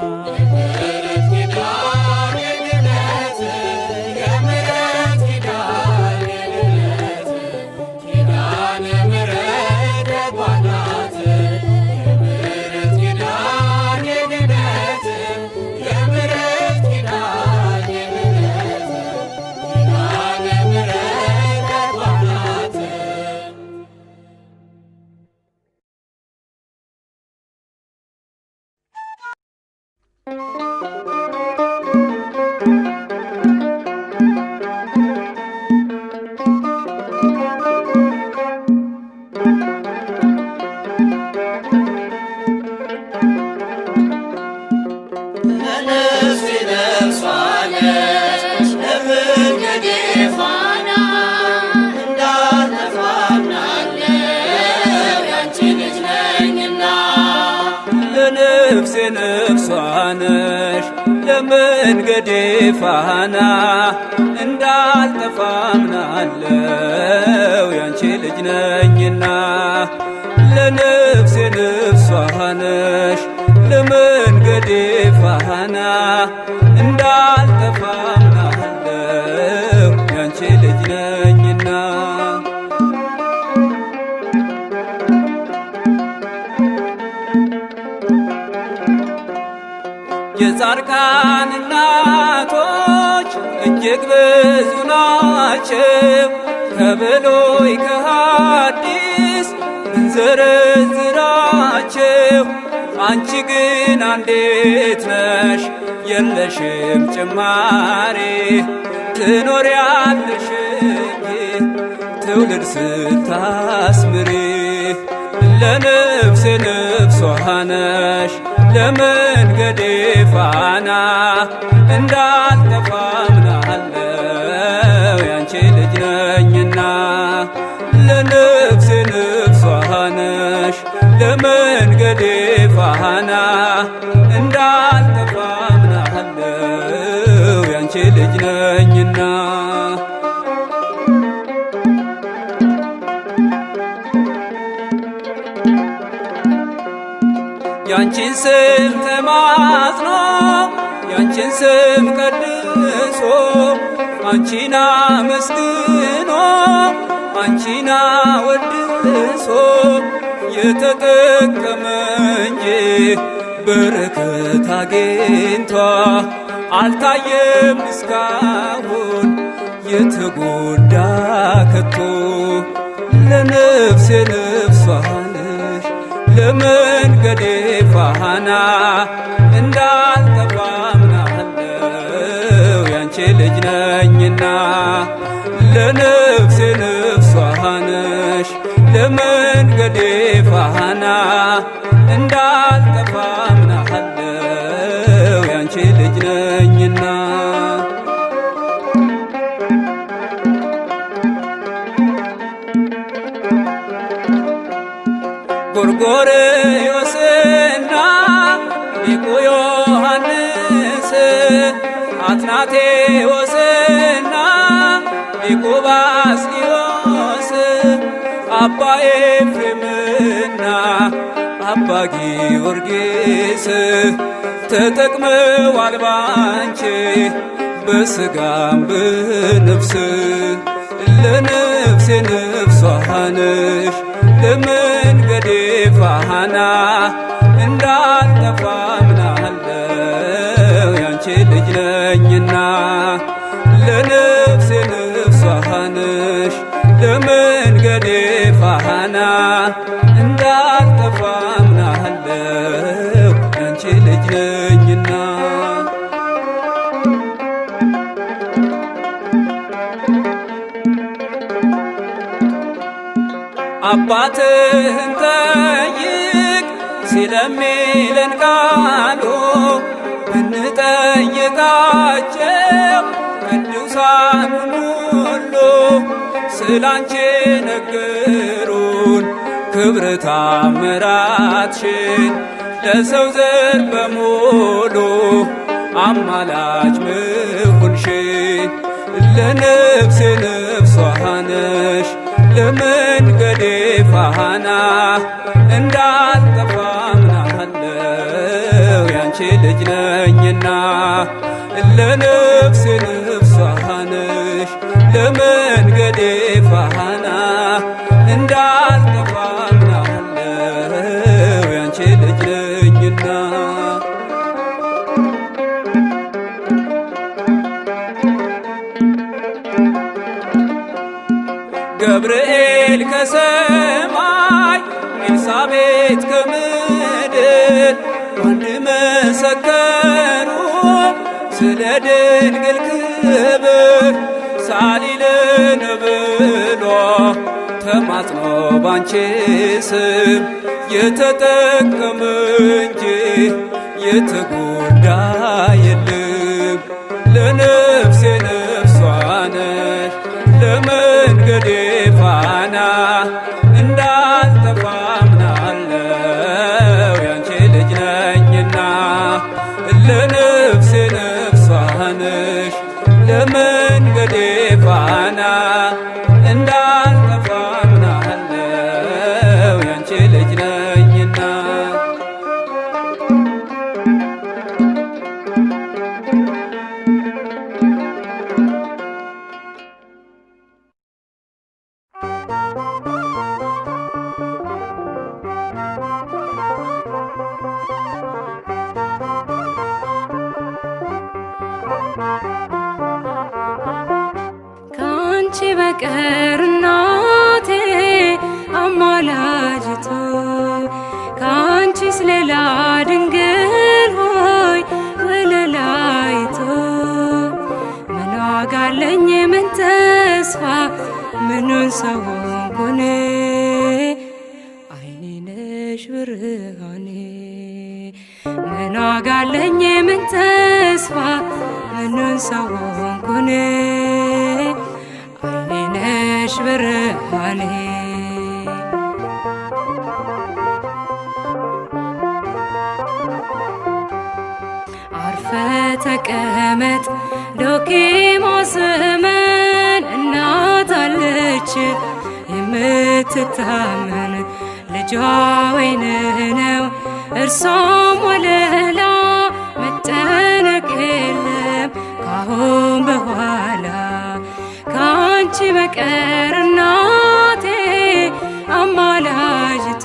ነፍሴ ነፍሷነሽ ለመንገዴ ፋና እንዳልጠፋ አምናለው ያንቺ ልጅ ነኝና። ለነፍሴ ነፍሷነሽ ለመንገዴ ፋና እንዳልጠፋ አምናለው ያንቺ ልጅ ነኝና። የጻድቃን እናቶች እጅግ ብዙ ናቸው፣ ከብሉይ ከሐዲስ ብንዘረዝራቸው። አንቺ ግን አንዲት ነሽ የለሽም ጭማሪ፣ ትኖሪያለሽ እንጂ ትውልድ ስታስምሪ። ለነፍሴ ነፍሷ ነሽ ለመንገዴ ፋና እንዳልጠፋ አምናለው ያንቺ ልጅ ነኝና። ለነፍሴ ነፍሷ ነሽ ለመንገዴ ፋና እንዳልጠፋ አምናለው ያንቺ ልጅ ነኝና። ያንቺን ስም ተማጽኖ ያንቺን ስም ቀድሶ አንቺን አመስግኖ አንቺን አወድሶ የተጠቀመ እንጂ በረከት አግኝቷ አልታየም እስካሁን የተጎዳ ከቶ። ለነፍሴ ነፍሷ ነሽ ለመንገዴ ፋና እንዳልጠፋ አምናለው ያንቺ ልጅ ነኝና። ለነፍሴ ነፍሷ ነሽ ለመንገዴ ፋና እንዳልጠፋ አምናለው ያንቺ ልጅ ነኝና። ጎርጎርዮስና ሊቁ ዮሐንስ አትናቴዎስና ሊቁ ባስልዮስ አባ ኤፍሬምና አባ ጊዮርጊስ ተጠቅመዋል ባንቺ በስጋም በነፍስ ለነፍሴ ነፍሷ ነሽ ለመንገዴ ፋና እንዳልጠፋ ምናለው ያንቺ ልጅ ነኝና ለነፍሴ ነፍሷ ነሽ ለመንገዴ ፋና እንዳልጠፋ ምናለው ያንቺ ልጅ ነኝና አባትህን ጠይቅ ሲለሚለን ቃሉ ብንጠይቃቸው ቅዱሳኑን ሁሉ ስላንቺ ነገሩን ክብር ታምራትሽን ለሰው ዘር በሙሉ አማላጅ መሆንሽን ለነፍሴ ነፍሷ ነሽ ለመንገዴ ፋና እንዳልጠፋ ምናለው ያንቺ ልጅ ነኝና ለነፍሴ ነፍሷ ነሽ ለመንገዴ ፋና እንዳልጠፋ ምናለው ያንቺ ልጅ ነኝና ገብርኤል ከሰማይ ኤልሳቤጥ ከምድር አንድ መሰከሩ ስለ ድንግል ክብር ሳሊለን ብሎ ተማጥኖ ባንቺ ስም የተጠቀመ እንጂ የተጎዳ የለም ለነፍሴ ነፍሷ ነሽ ለመንገዴ ፋና እንዳልጠፋ ምናለው ያንቺ ልጅ ነኝና ለነፍሴ ነፍሷ ነሽ ለመንገዴ ፋና እንዳልጠፋ ምናለው ያንቺ ልጅ ነኝና ካንቺ በቀር እናቴ አማላጅቱ ካንቺስ ሌላ ድንግል ሆይ ወለላይቱ ምን ዋጋ አለኝ ምን ተስፋ ምኑን ሰው ሆንኩኔ አይኔ ነሽ ብርሃኔ ምን ዋጋ አለኝ ምን ተስፋ ምኑን ሰው ሆንኩኔ አይኔ ነሽ ብርሃኔ አርፈ ተቀመጥ ዶኪሞስ መን እናት አለች የምትታመን ልጇ ወይንህ ነው እርሷም ወለላ መጨነቅ የለም ካሁን በኋላ ካንቺ በቀር እናቴ አማላጅቱ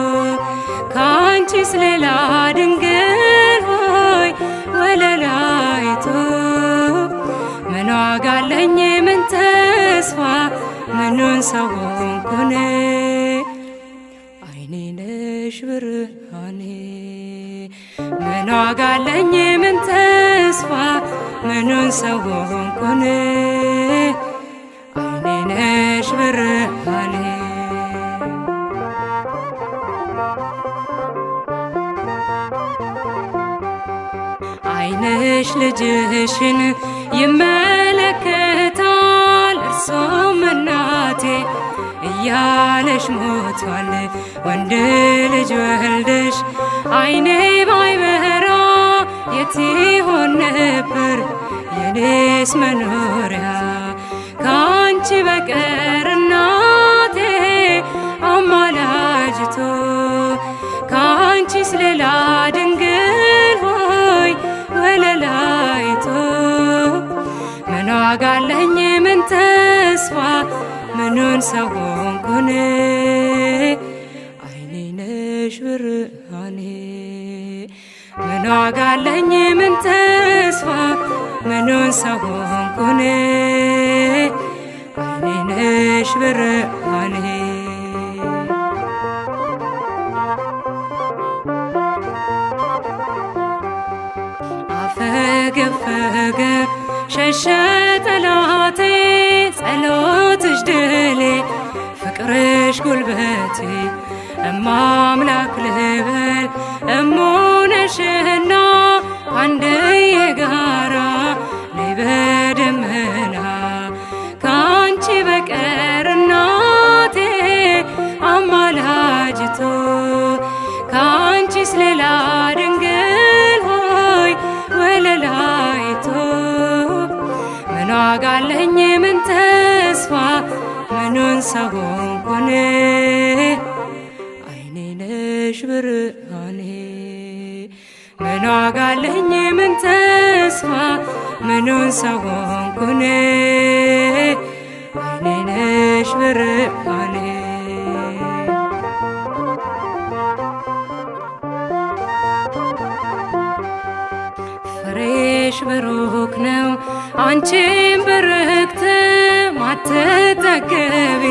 ካንቺስ ሌላ ድንግል ሆይ ወለላይቱ ምን ዋጋ አለኝ ምን ተስፋ ምኑን ሰው ሆንኩኔ አይኔ ነሽ ብርሃኔ ምን ዋጋ አለኝ ምን ተስፋ ምኑን ሰው ሆንኩኔ አይኔ ነሽ ብርሃኔ አይንሽ ልጅሽን ይመለከታል እርሱም እናቴ እያለሽ ሞቷል ወንድ ልጅ ወልደሽ አይኔ ባይበራ የት ይሆን ነበር የኔስ መኖሪያ ካንቺ በቀር እናቴ አማላጅቶ ካንቺስ ሌላ ድንግል ሆይ ወለላይቶ ምን ዋጋ አለኝ ምን ተስፋ ምኑን ሰው ሆንኩኝ አይኔ ነሽ ብርሃኔ ምን ዋጋ አለኝ ምን ተስፋ ምኑን ሰው ሆንኩኝ አይኔ ነሽ ብርሃኔ አፈገፈገ ሸሸ ጠላቴ ጸሎትሽ ድሌ ፍቅርሽ ጉልበቴ እማ አምላክ ልበል እሙ ነሽና አንድዬ ጋራ ነይ በደመና ካንቺ በቀር እናቴ አማላጅቶ ካንቺስ ሌላ ድንግል ሆይ ወለላይቶ ምን ዋጋ አለኝ ምን ተስፋ ምኑን ሰው ሆንኩኝ አይኔ ነሽ ብርሃኔ ምን ዋጋ አለኝ ምን ተስፋ ምኑን ሰው ሆንኩኝ አይኔ ነሽ ብርሃኔ ፍሬሽ ብሩክ ነው አንቺም ብርክት ማትጠገቢ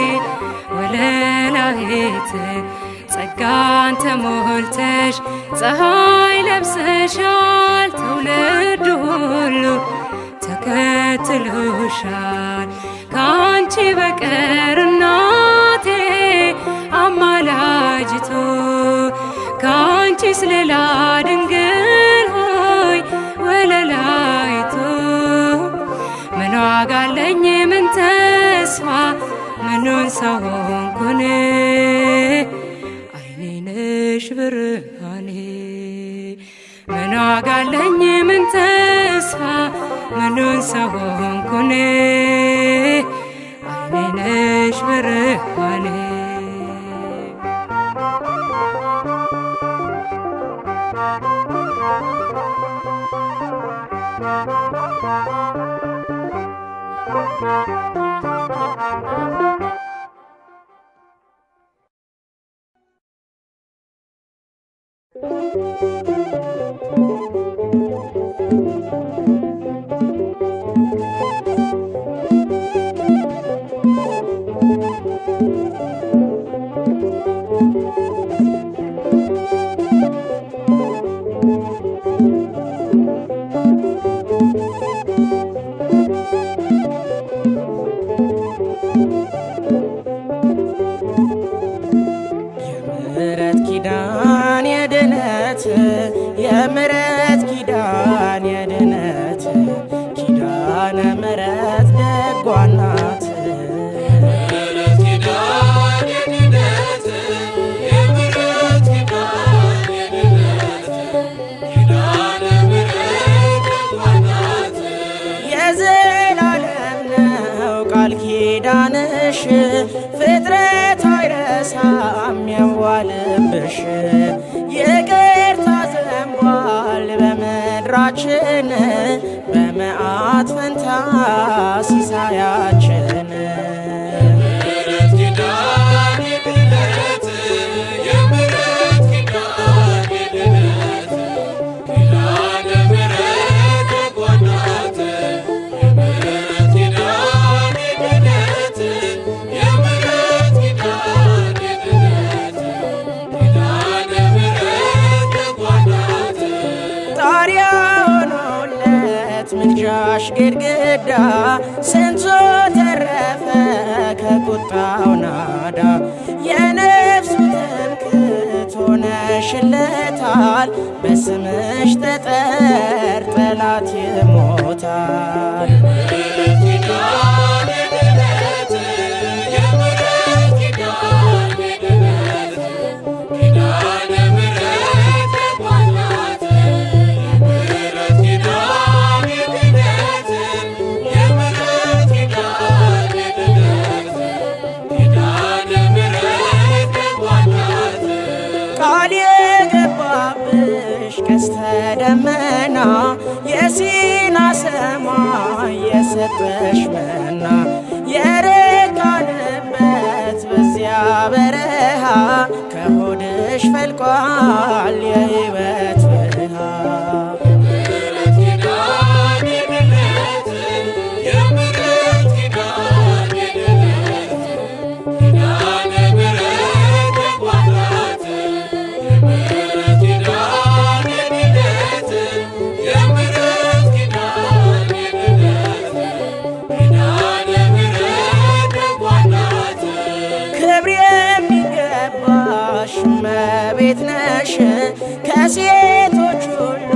ወለላይት ጸጋን ተሞልተሽ ፀሐይ ለብሰሻል ትውልድ ሁሉ ተከትሎሻል ካንቺ በቀር እናቴ አማላጅቶ ካንቺስ ሌላ ድንግል ሆይ ወለላይቶ ምን ዋጋ አለኝ ምን ተስፋ ምኑን ሰው ሆንኩኝ አይኔ ነሽ ብርሃኔ ምን ዋጋ አለኝ ምን ተስፋ ምኑን ሰው ሆንኩኝ አይኔ ነሽ ብርሃኔ የምሕረት ኪዳን የድነት የምሕረት ኪዳን የድነት ኪዳነ ምሕረት ደጓ ናት የምሕረት ኪዳን የድነት የምሕረት ኪዳን የድነት ኪዳነ ምሕረት ደጓ ናት የዘላለም ነው ቃል ኪዳንሽ ፍጥረት አይረሳም የዋልብሽ ይቅርታ ዘንቧል በምድራችን በመዓት ፈንታ ሲሳያችን የምሕረት ኪዳን የድነት የምሕረት ኪዳን የድነት ኪዳነ ምሕረት ደጓ ናት የምሕረት ኪዳን የድነት የምሕረት ኪዳን የድነት ኪዳነ ምሕረት ደጓ ናት ጣሪያ ሆኖለት ምልጃሽ ግድግዳ ስንቱ ተረፈ ከቁጣው ናዳ የነፍሱ ትምክህት ሆነሽለታል በስምሽ ጠጠር ጠላት ይሞታል የምሕረት ኪዳን የድነት የምሕረት ኪዳን ቀስተ ደመና የሲና ሰማይ የሰጠሽ መና የረካንበት በዚያ በረሃ ከሆድሽ ፈልቋል የሕይወት ብርሃን። እመቤት ነሽ ከሴቶች ሁሉ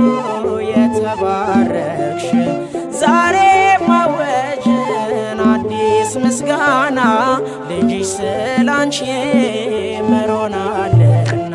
የተባረክሽ ዛሬ ማወጅን አዲስ ምስጋና ልጅሽ ስላንቺ ምሮናልና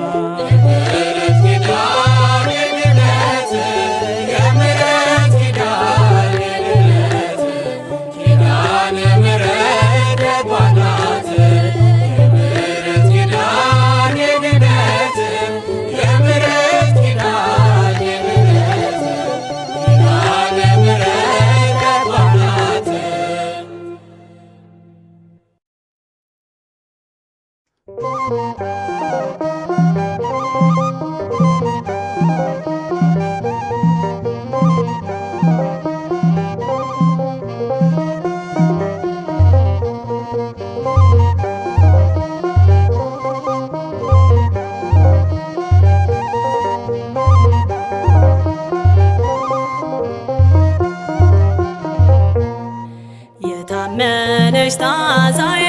የታመነሽ ታዛዬ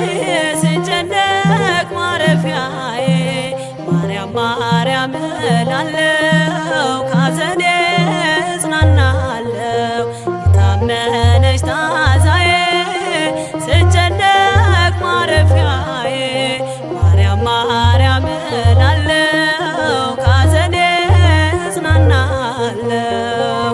ስጨነቅ ማረፊያዬ ማርያም ማርያም እላለሁ ካዘኔ እጽናናለሁ። የታመነሽ ታዛዬ ስጨነቅ ማረፊያዬ ማርያም ማርያም እላለሁ ካዘኔ እጽናናለሁ።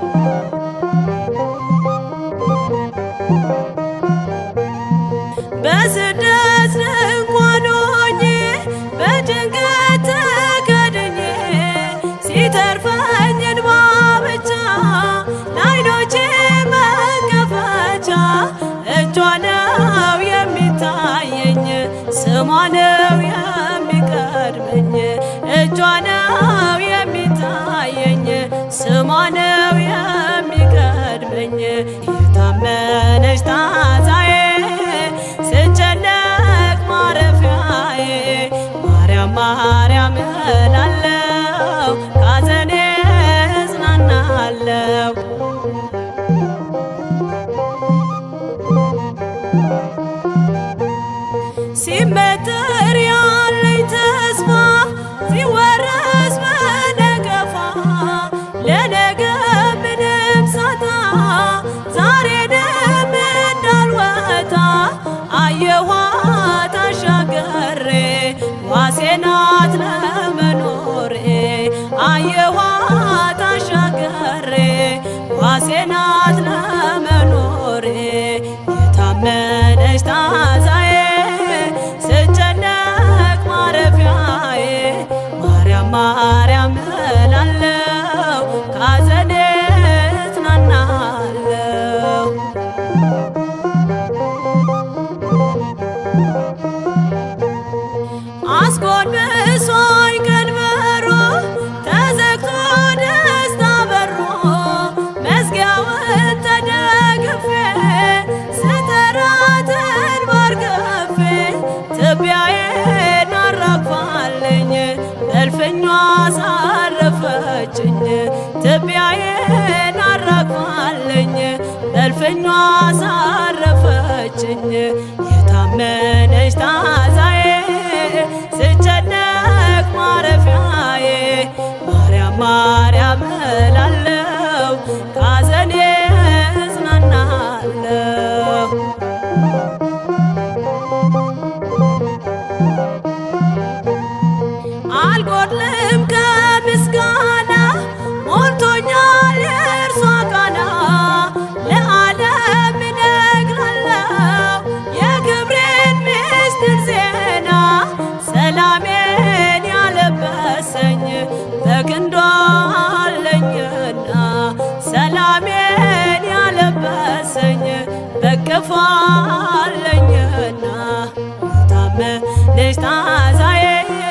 በስደት እንኳን ሆኜ በጭንቀት ተከድኜ ሲተርፈኝ እንባ ብቻ ለዓይኖቼ መከፈቻ እጇ ነው የሚታየኝ ስሟ ነው የሚቀድመኝ እጇ ነው የሚታየኝ ስሟ ነው የሚቀድመኝ። የታመነሽ ታዛዬ ስጨነቅ ማረፊያዬ ማርያም ማርያም እላለሁ ካዘኔ እጽናናለሁ። ሲመትር ያለኝ ተስፋ ሲወረስ በነቀፋ ለነገ ምንም ሳጣ ዛሬ ደም እንዳልወጣ አየኋት አሻገሬ ዋሴ ናት ለመኖሬ አየኋት አሻገሬ ዋሴ ናት ለመኖሬ። የታመነሽ ታዛዬ ስጨነቅ ማረፊያዬ ማርያም ማርያም እላለሁ ካዘኔ እጽናናለሁ። አስጎንብሶኝ ቀንበሮ ተዘግቶ ደስታ በሮ መዝጊያውን ተደግፌ ስጠራት እንባ አርግፌ ትቢያዬን አራግፋለኝ በእልፍኟ አሳረፈችኝ ትቢያዬን አራግፋለኝ በእልፍኟ አሳረፈችኝ። የታመነሽ ታዛዬ ስጨነቅ ማረፊያዬ ማርያም ማርያም እላለሁ ካዘኔ እጽናናለሁ። አልጎድልም ከምስጋና ሞልቶኛል የእርሷ ቃና ለዓለም እነግራለሁ የክብሬን ምስጢር በክንዷ አለኝና ሰላሜን ያለበሰኝ በቅፏ አለኝና የታመነች ታዛዬ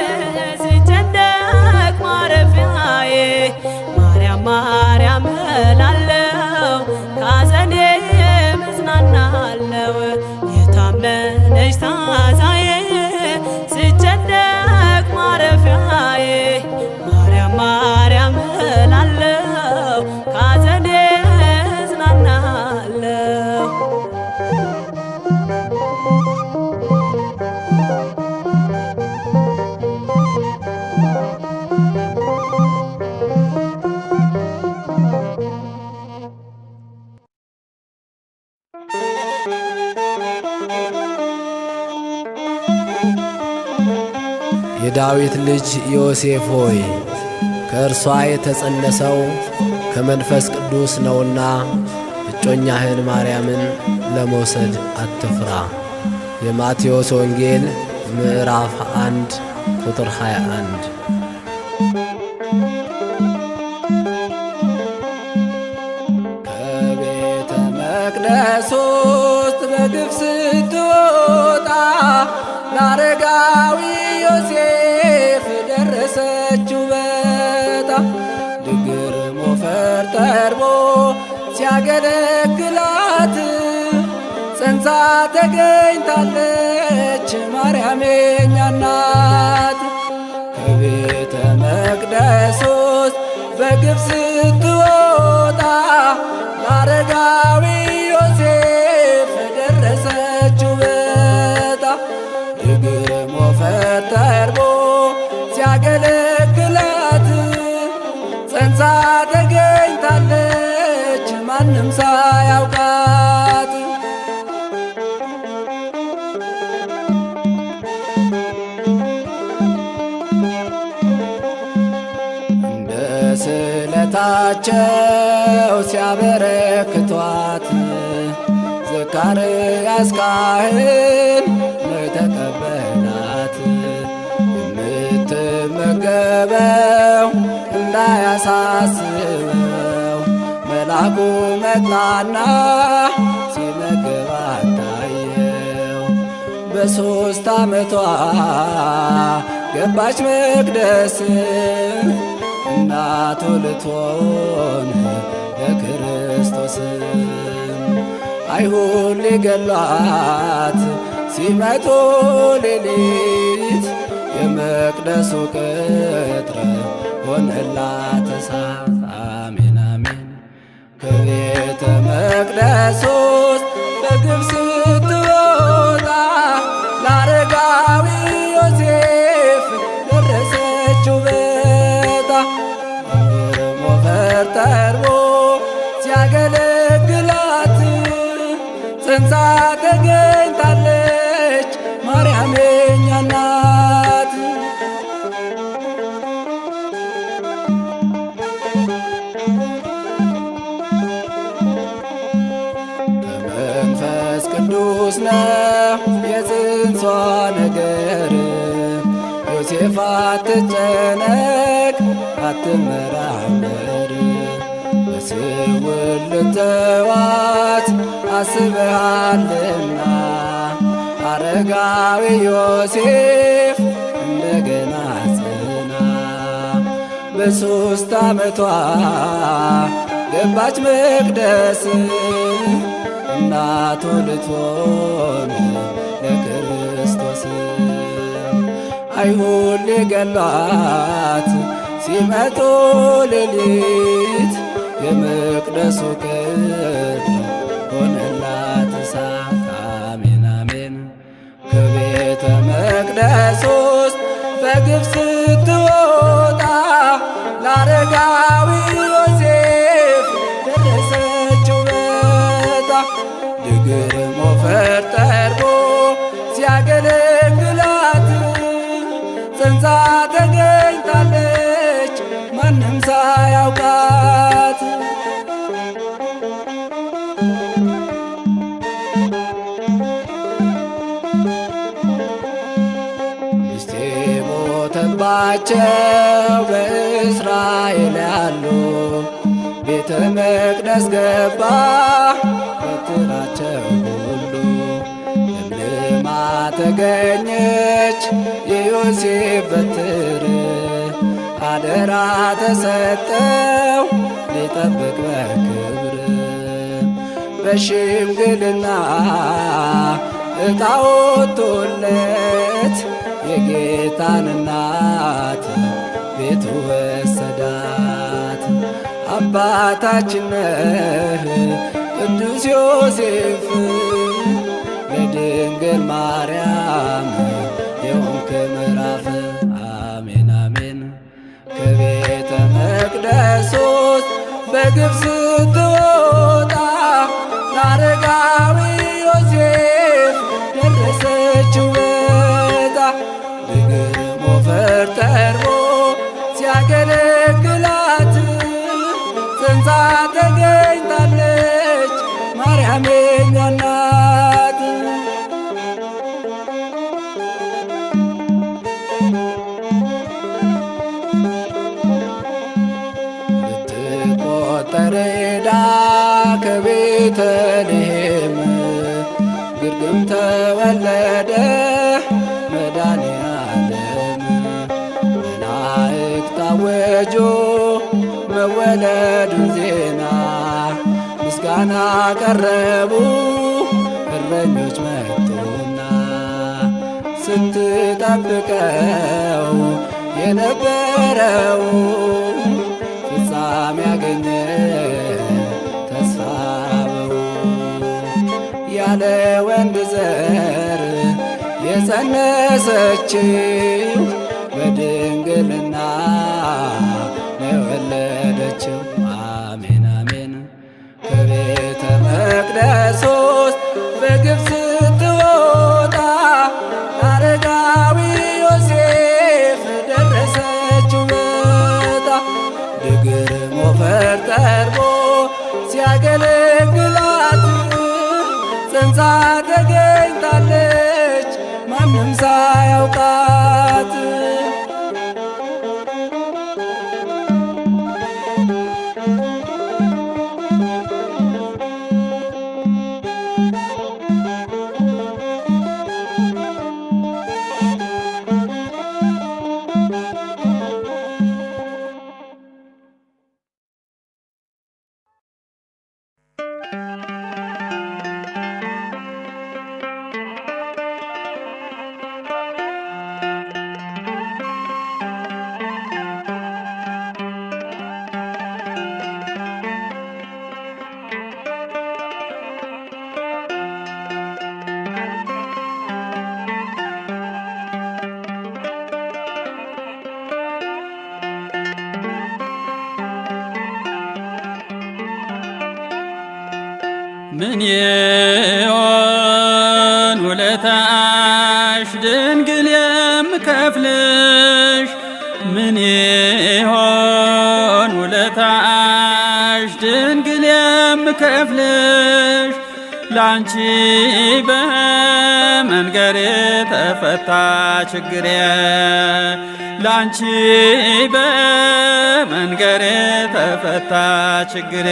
ስጨነቅ ማረፊያዬ ማርያም ማርያም እላለሁ ካዘኔ እጽናናለሁ የታመነች ታዛዬ ስጨነቅ ማረፊያዬ ማርያም ማርያም እላለሁ ካዘኔ እጽናናለሁ። የዳዊት ልጅ ዮሴፍ ሆይ ከእርሷ የተጸነሰው ከመንፈስ ቅዱስ ነውና እጮኛህን ማርያምን ለመውሰድ አትፍራ። የማቴዎስ ወንጌል ምዕራፍ አንድ ቁጥር ሃያ አንድ። ከቤተ መቅደስ ውስጥ በግፍ ስትወጣ ለአረጋዊ ዮሴፍ ደረሰችው በታ ድግር ሞፈር ተርቦ ሲያገለግላት ጸንሳ ተገኝታለች ማርያም የኛ እናት። ከቤተ መቅደስ ውስጥ በግፍ ስትወጣ ለአረጋዊ ዮሴፍ ደረሰችው በታ ድግር ሞፈር ተርቦ ሲያገለግላት ጸንሳ ተገኝታለች ማንም ሳያውቃት። እንደ ስለታቸው ሲያበረክቷት ዘካርያስ ካህን ነው ተቀበላት። የምትመገበው እንዳያሳስበው መልአኩ መጣና ሲመግባት ታየው። በሦስት ዓመቷ ገባች መቅደስ እናቱ ልትሆን ለክርስቶስ። አይሁድ ሊገሏት ሲመጡ ሌሊት የመቅደሱ ቅጥር ሆነላት እሳት። አሜን አሜን። ከቤተ መቅደስ ውስጥ በግፍ ስትወጣ ለአረጋዊ ዮሴፍ ደረሰችው በታ ድግር ሞፈር ተርቦ ሲያገለግላት ጸንሳ ተገኝታለች ማርያም የኛ እናት። ከመንፈስ ቅዱስ ነው የጽንሷ ነገር ዮሴፍ አትጨነቅ አትመራመር በስውር ልተዋት አስበሃልና አረጋዊ ዮሴፍ እንደገና ጽና። በሦስት ዓመቷ ገባች መቅደስ እናቱ ልትሆን ለክርስቶስ። አይሁድ ሊገሏት ሲመጡ ሌሊት የመቅደሱ ቅጥር ሆነላት እሳት። አሜን አሜን። ከቤተ መቅደስ ውስጥ በግፍ ስትወጣ ለአረጋዊ ዮሴፍ ደረሰችው በታ ድግር ሞፈር ተርቦ ሲያገለግላት ጸንሳ ተገኝታለች ማንም ሳያውቃት። ሚስቴ ሞተባቸው በእስራኤል እስራኤል ያሉ ቤተ መቅደስ ገባ በትራቸው ሁሉ ለምልማ ተገኘች የዮሴፍ በትር አደራ ተሰጠው ሊጠብቅ በክብር በሽምግልና ዕጣ ወጥቶለት የጌታን እናት ቤቱ ወሰዳት። አባታችን ነህ ቅዱስ ዮሴፍ ለድንግል ማርያም የሆንክ ምዕራፍ አሜን አሜን። ከቤተ መቅደስ ውስጥ በግፍ ስትወጣ ለአረጋዊ ዮሴፍ ደረሰችው ዕጣ እግር ሞፈር ጠርቦ ሲያገለግላት ጸንሳ ተገኝታለች ማርያም የእኛ እናት። ልትቆጠር ሄዳ ከቤተልሔም ግርግም ተወለደ መድኃኔዓለም። መላእክት አወጁ መወለዱን ዜና ምስጋና ቀረቡ እረኞች መጡና ስትጠብቀው የነበረው ፍጻሜ ያገኘ ተስፋው ያለ ወንድ ዘር የጸነሰችው በድንግልና የወለደችው አሜን አሜን። ከቤተ መቅደስ ውስጥ በግፍ ስትወጣ አረጋዊ ዮሴፍ ደረሰችው ዕጣ ድግር ሞፈር ጠርቦ ሲያገለግላት ጸንሳ ተገኝታለች ማንም ሳያውቃት። ምን ይሆን ውለታሽ ድንግል የምከፍልሽ? ምን ይሆን ውለታሽ ድንግል የምከፍልሽ? ላንቺ በመንገሬ ተፈታ ችግሬ፣ ላንቺ በመንገሬ ተፈታ ችግሬ።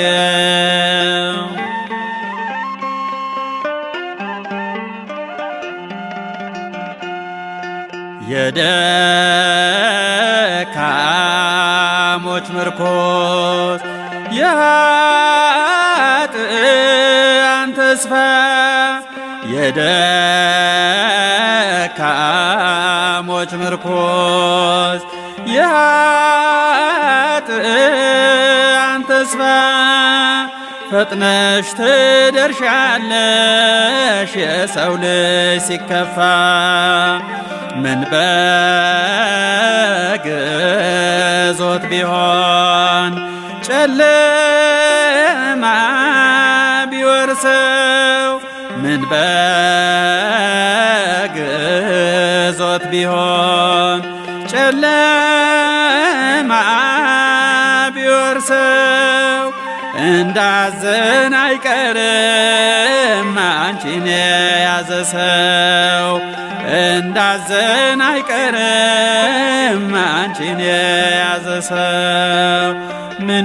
የደካሞች ምርኮስ የኃጥአን ተስፋ፣ የደካሞች ምርኮስ የኃጥአን ተስፋ፣ ፈጥነሽ ትደርሻለሽ የሰው ልጅ ሲከፋ። ምን በግዞት ቢሆን ጨለማ ቢወርሰው፣ ምን በግዞት ቢሆን ጨለማ ቢወርሰው፣ እንዳዘን አይቀርም አንቺን የያዘ ሰው እንዳዘን አይቀርም አንቺን የያዘ ሰው ምን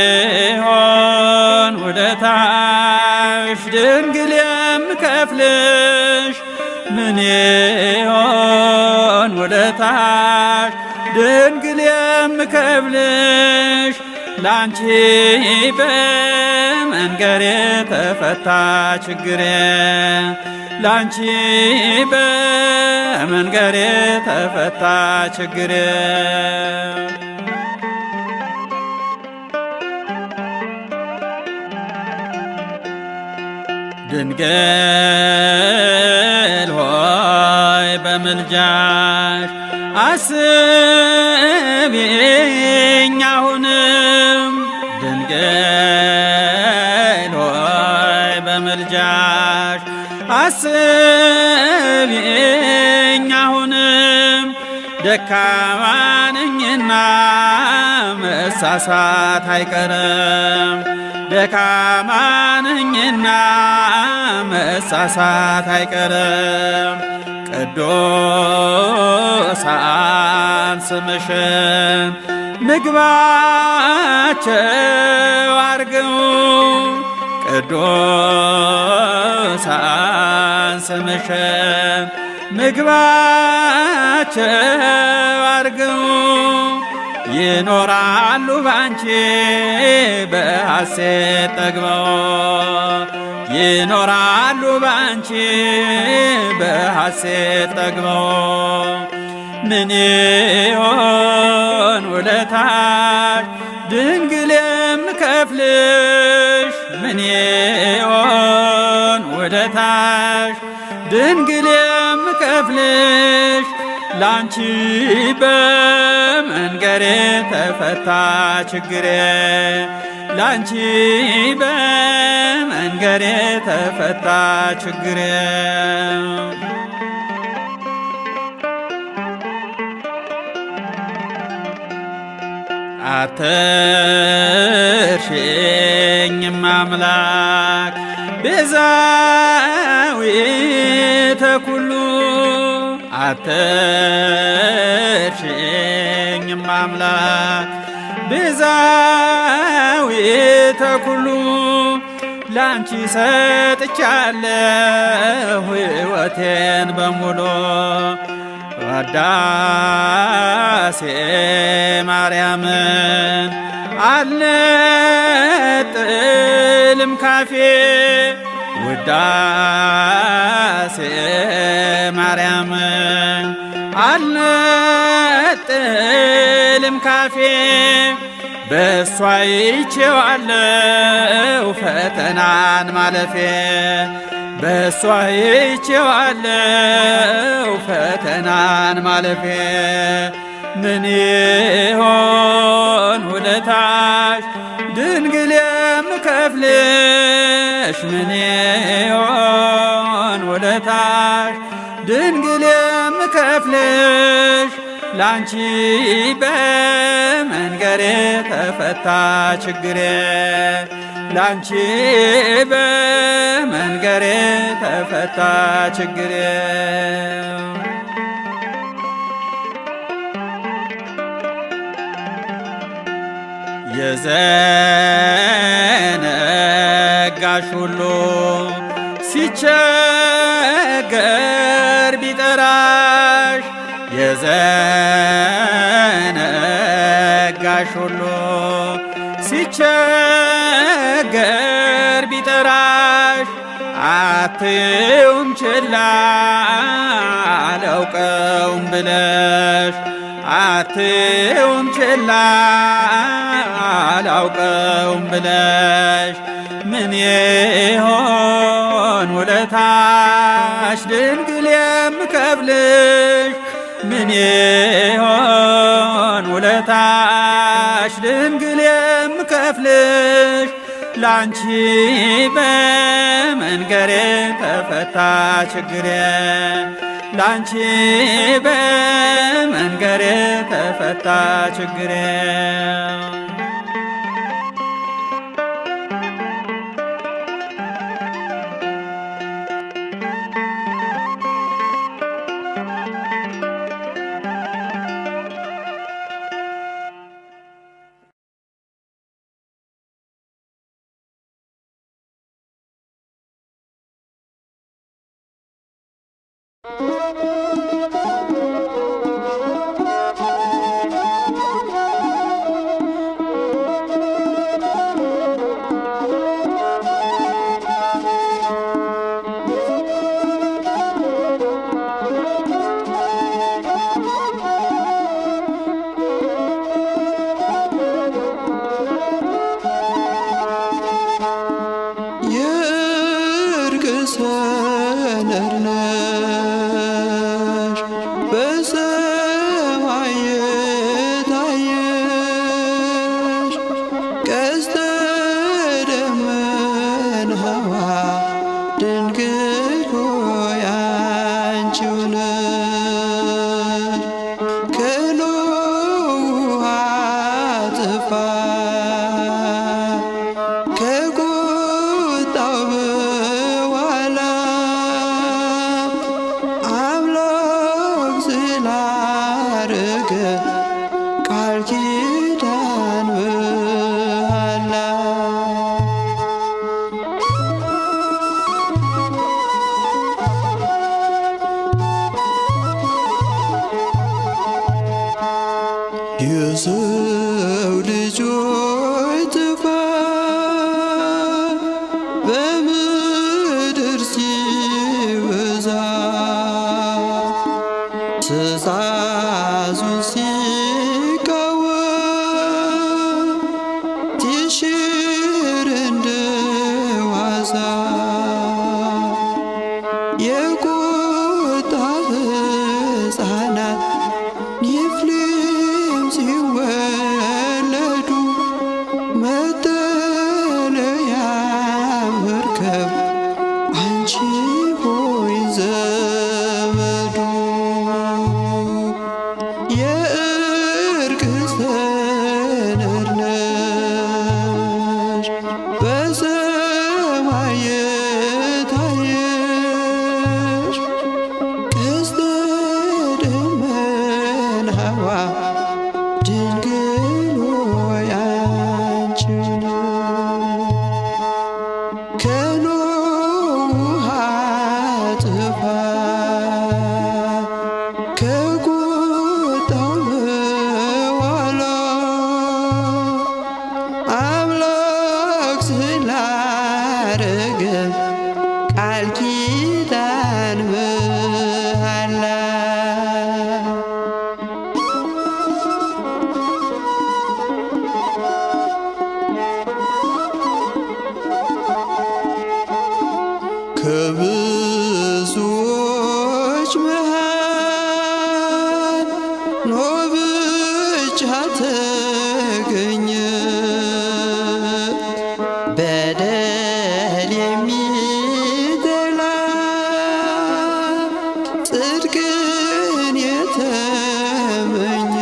ይሆን ውለታሽ ድንግል የምከፍልሽ ምን ይሆን ውለታሽ ድንግል የምከፍልሽ ላንቺ በመንገሬ ተፈታ ችግሬ ላንቺ በመንገሬ ተፈታ ችግሬ ድንግል ሆይ በምልጃሽ አስቢኝ አሁንም ድንግል ሆይ በምልጃሽ አስቢኝ አሁንም ደካማ ነኝና መሳሳት አይቀርም ደካማ ነኝና መሳሳት አይቀርም ቅዱሳን ስምሽን ምግባቸው አርገው ቅዱሳን ስምሽን ምግባቸው አርገው ይኖራሉ ባንቺ በሐሴት ጠግበው ይኖራሉ ባንቺ በሐሴት ጠግበው ምን ይሆን ውለታሽ ድንግል የምከፍልሽ ምን ይሆን ውለታሽ ድንግል የምከፍልሽ ላንቺ በመንገሬ ተፈታ ችግሬ ላንቺ በመንገሬ ተፈታ ችግሬ አትርሽኝም አምላክ ቤዛዊተ ኩሉ አትርሽኝም አምላክ ቤዛዊተ ኩሉ ላንቺ ሰጥቻለሁ ሕይወቴን በሙሉ ውዳሴ ማርያምን አልነጥልም ካፌ ውዳሴ ማርያምን አልነጥልም ካፌ በሷ ይቼዋለሁ ፈተናን ማለፌ በሷ ይቼዋለሁ ፈተናን ማለፌ ምን ይሆን ውለታሽ ድንግል የምከፍልሽ ምን ይሆን ውለታሽ ድንግል የምከፍልሽ ላንቺ በመንገሬ ተፈታ ችግሬ ላንቺ በመንገሬ ተፈታ ችግሬ የዘነጋሽ ሁሉ ሲቸገር ቢጠራሽ የዘነጋሽ ሁሉ ሲቸገር ቢጠራሽ አትዩም ችላ አላውቀውም ብለሽ አትዩም ችላ አላውቀውም ብለሽ ምን ይሆን ውለታሽ ድንግል የምከፍልሽ ምን ይሆን ውለታሽ ድንግል የምከፍልሽ ላንቺ በመንገሬ ተፈታ ችግሬ ላንቺ በመንገሬ ተፈታ ችግሬ የሰው ልጆች ጥፋት በምድር ሲበዛ ትእዛዙን ሲቃወም ሲሽር እንደ ዋዛ የቁጣህ ሕፃናት ንፍልም ሲወለዱ መጠለያ መርከብ አንቺ ሆይ ዘመዱ የእርቅ ሰነድ ነሽ በሰማይ የታየሽ ቀስተ ደመናዋ ድንግል ሆይ አንቺ ነሽ። ከኖህ ውሃ ጥፋት ከቁጣው በኋላ አምላክ ስላረገ ቃል ኪዳን መሃላ ከብዙዎች መሃል ኖህ ብቻ ተገኘ በደል የሚጠላ ጽድቅን የተመኘ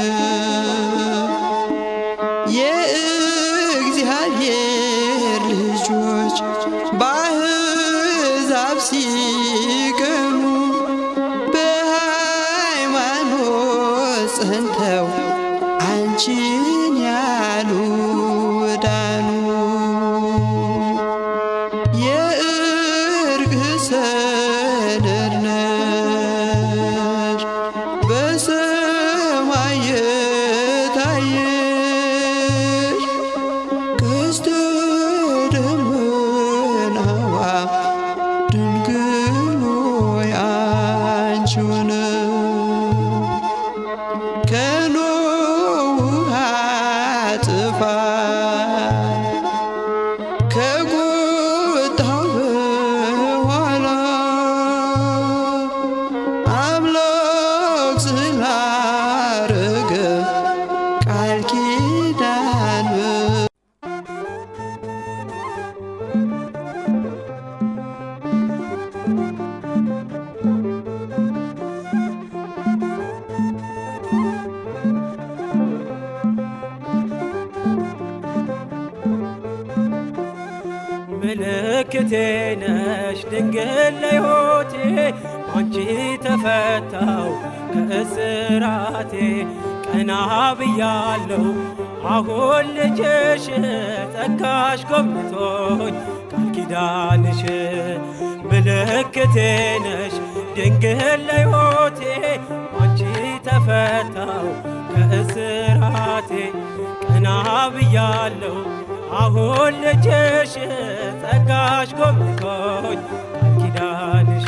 የእግዚአብሔር ልጆች በአሕዛብ ሲቀኑ በሃይማኖት ጸንተው አንቺን ያሉ ዳኑ። የእርቅ ሰነድ ነሽ በሰማይ የታየሽ ቀስተ ደመናዋ ድንግል ሆይ አንቺ ነሽ። ከኖህ ውሃ ጥፋት ከቁጣው በኋላ አምላክ ስላረገ ቃል ኪዳን ምልክቴ ነሽ ድንግል ለሕይወቴ አንቺ ተፈታው ከእስራቴ ቀና ብያለሁ አሁን ልጅሽ ጸጋሽ ጎብኝቶኝ ቃል ኪዳንሽ ምልክቴ ነሽ ድንግል ለሕይወቴ አንቺ ተፈታው ከእስራቴ ቀና ብያለሁ አሁን ልጅሽ ጸጋሽ ጎብኝቶኝ ቃል ኪዳንሽ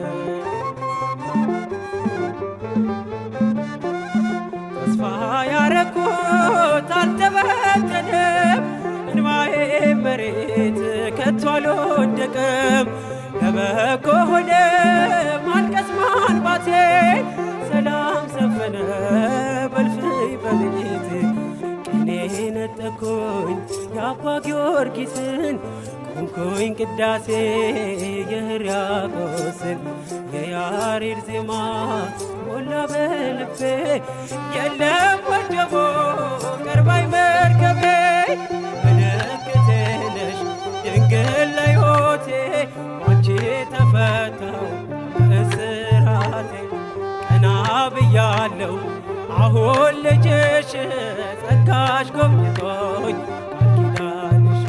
ተስፋ ያረኩት አልተበተነም እንባዬ መሬት ከቶ አልወደቀም ለበጎ ሆነ ማልቀስ ማንባቴ ሰላም ሰፈነ በልፍኝ በቤቴ ቅኔ ነጠኩኝ የአባ ጊዮርጊስን ቆምኩኝ ቅዳሴ የሕርያቆስን የያሬድ ዜማ ሞላ በልቤ የለም ወጀቦ ቀርባይ መርከቤ ምልክቴ ነሽ ድንግል ለሕይወቴ አንቺ ተፈታው ከእስራቴ ቀና ብያለሁ አሁን ልጅሽ ጸጋሽ ጎብኝቶኝ ቃል ኪዳንሽ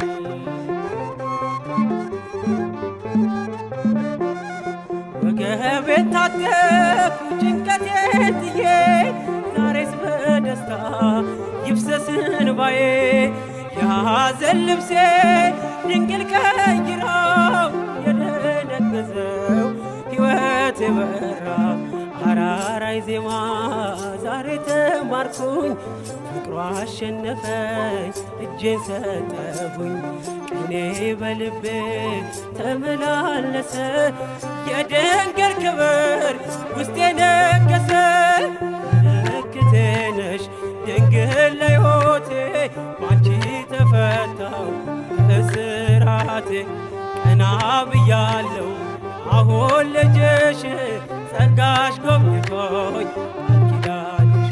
ወገቤን ታጠቅኩ ጭንቀቴን ጥዬ ዛሬስ በደስታ ይፍሰስ እንባዬ የሐዘን ልብሴ ድንግል ቀይራው የደነገዘው ሕይወቴ በራ አራራይ ዜማ ዛሬ ተማርኩኝ ፍቅሯ አሸነፈኝ እጄን ሰጠሁኝ ቅኔ በልቤ ተመላለሰ የድንግል ክብር ውስጤ ነገሰ ምልክቴ ነሽ ድንግል ለሕይወቴ አንቺ ተፈታው ከእስራቴ ቀና ብያለሁ አሁን ልጅሽ ጸጋሽ ጎብኝቶኝ ቃል ኪዳንሽ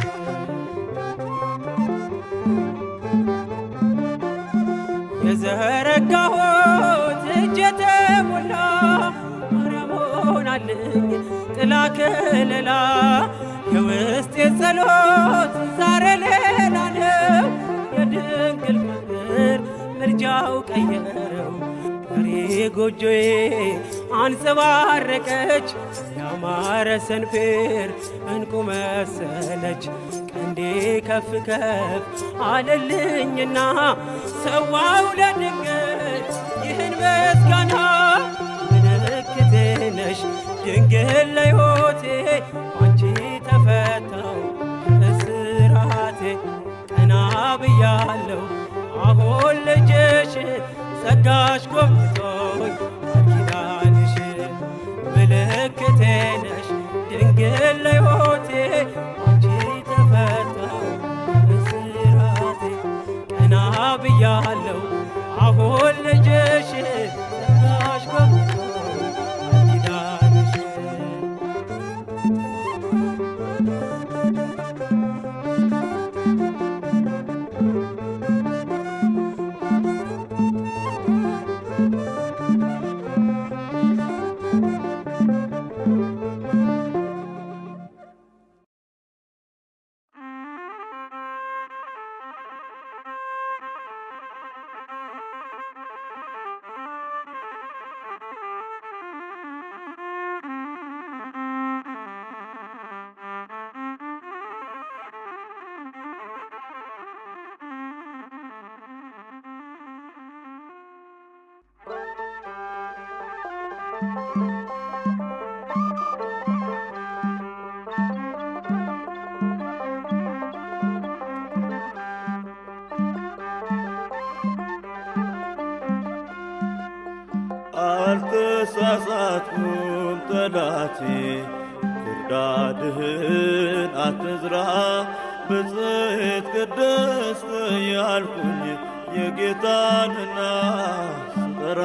የዘረጋሁት እጄ ተሞላ ማርያም ሆናልኝ ጥላ ከለላ የውስጤ ጸሎት ዛሬ ሌላ ነው የድንግል ፍቅር ምልጃው ቀየረው ቀሪ ጎጆዬ አንጸባረቀች ያማረ ሰንፔር እንቁ መሰለች ቀንዴ ከፍ ከፍ አለልኝና ሰዋው ለድንግል ይህን ምስጋና ምልክቴ ነሽ ድንግል ለሕይወቴ አንቺ ተፈታው ከእስራቴ ቀና ብያለሁ አሁን ልጅሽ ጸጋሽ ጎብኝቶኝ ቃል ኪዳንሽ ምልክቴ ነሽ ድንግል ለሕይወቴ አንቺ ተፈታው ከእስራቴ ቀና ብያለሁ አሁን ልጅሽ ጸጋሽ ጎብኝቶኝ ቃል ኪዳንሽ አልተሳሳትኩም ጠላቴ ክርዳድህን አትዝራ ብጽሕት ቅድስት ያልኩኝ የጌታንና ስጠራ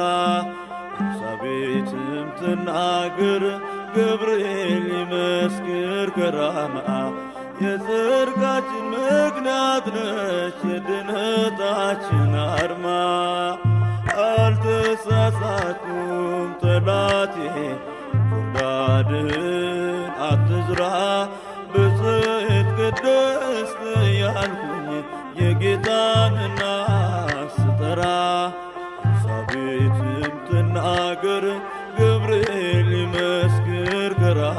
ኤልሳቤጥም ትናገር ገብርኤል ይመስክር ከራማ የጽድቃችን ምክንያት ነች የድነታችን አርማ አልተሳሳትኩም ጠላቴ ክርዳድህን አትዝራ ብጽሕት ቅድስት ያልኩኝ የጌታንና ስጠራ ኤልሳቤጥም ትናገር ገብርኤል ይመስክር ከራማ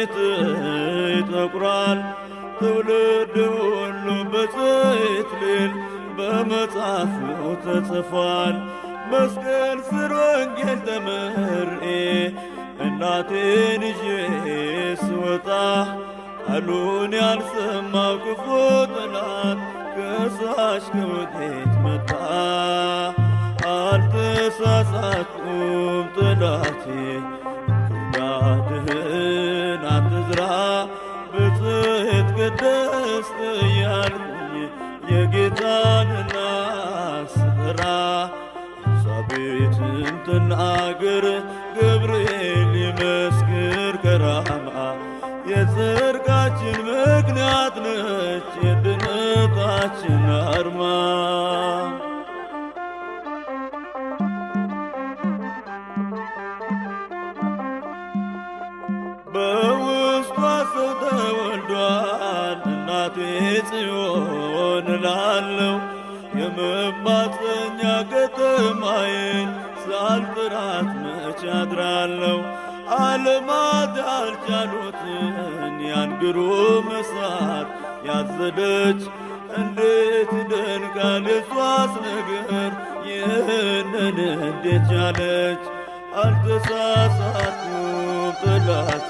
በፊት ይጠቁራል። ትውልድ ሁሉ በዘይት ሊል በመጽሐፉ ተጽፏል። መስቀል ስር ወንጌል ተመርኤ እናቴን ይዤ ስወጣ ቃሉን ያልሰማው ክፉ ጠላት ከሳሽ ከወዴት መጣ? አልተሳሳትኩም ጠላቴ ክርዳድህን አትዝራ ብጽሕት ቅድስት እያልኩኝ የጌታን እናት ስጠራ ኤልሳቤጥም ትናገር ገብርኤል ይመስክር ከራማ የጽድቃችን ምክንያት ነች የድነታችን አርማ። በውስጧ ሰው ተወልዷል እናቴ ጽዮን እላለሁ። የመማፀኛ ከተማዬን ሳልጥራት መቼ አድራለሁ? ዓለማት ያልቻሉትን ያን ግሩም እሳት ያዘደች እንዴት ይደንቃል የሷስ ነገር ይህንን እንዴት ቻለች? አልተሳሳትኩም ጠላቴ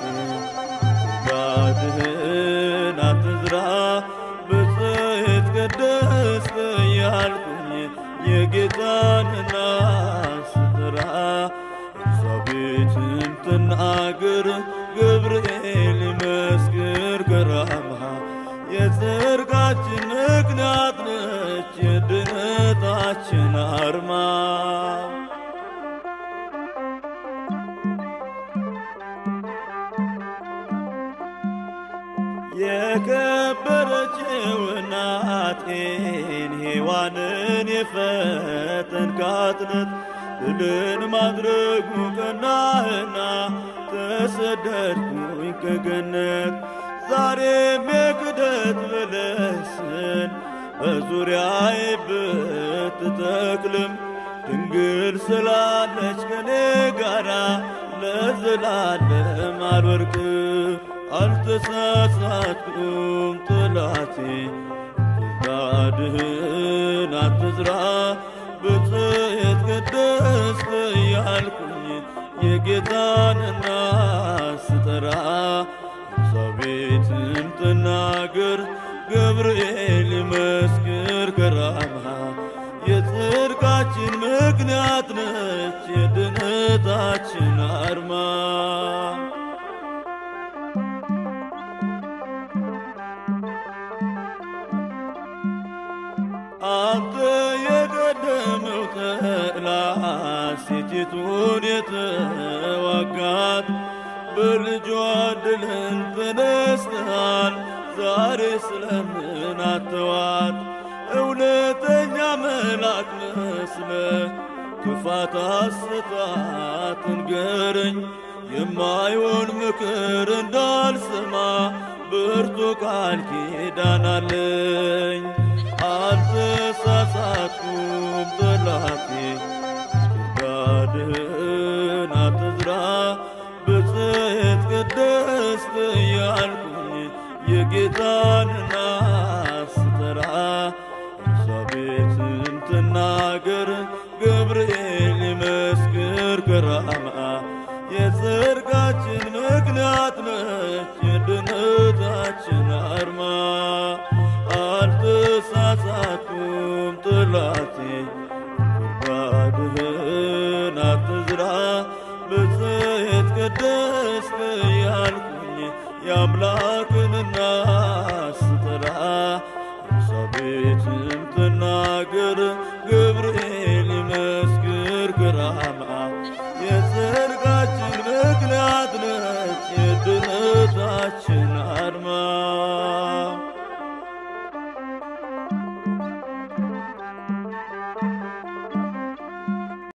ክርዳድህን አትዝራ ብጽሕት ቅድስት እያልኩኝ የጌታን እናት ስጠራ ኤልሳቤጥም ትናገር ገብርኤል ይመስክር ከራማ የጽድቃችን ምክንያት ነች የድነታችን አርማ። የከበረችው እናቴን ሔዋንን የፈተንካት ናት። ድልን ማድረጉ ቀናህና ተሰደድኩኝ ከገነት። ዛሬም የክደት በለስን በዙሪያዬ ብትተክልም ድንግል ስላለች ከኔ ጋራ ለዘላለም አልወድቅም። አልተሳሳትኩም ጠላቴ ክርዳድህን አትዝራ ብጽሕት ቅድስት እያልኩኝ የጌታን እናት ስጠራ ኤልሳቤጥም ትናገር ገብርኤል ይመስክር ከራማ የጽድቃችን ምክንያት ነች የድነታችን አርማ። አንተ የቀደመው ጠላት ሴቲቱን የተዋጋት በልጇ ድልን ተነስተሃል። ዛሬ ስለምን አተዋት? እውነተኛ መልአክ መስለ ክፋት አስታት ንገረኝ የማይሆን ምክር እንዳልሰማ ብርቱ ቃል ኪዳን አለኝ። አልተሳሳትኩም ጠላቴ ክርዳድህን አትዝራ ብጽሕት ቅድስት እያልኩኝ የጌታን እናት ስጠራ ኤልሳቤጥም ትናገር ገብርኤል ይመስክር ከራማ የጽድቃችን ምክንያት ነች የድነታችን አርማ። አልተሳሳትኩም ጠላቴ ክርዳድህን አትዝራ ብጽሕት ቅድስት እያልኩኝ የአምላክን እናት ስጠራ ኤልሳቤጥም ትናገር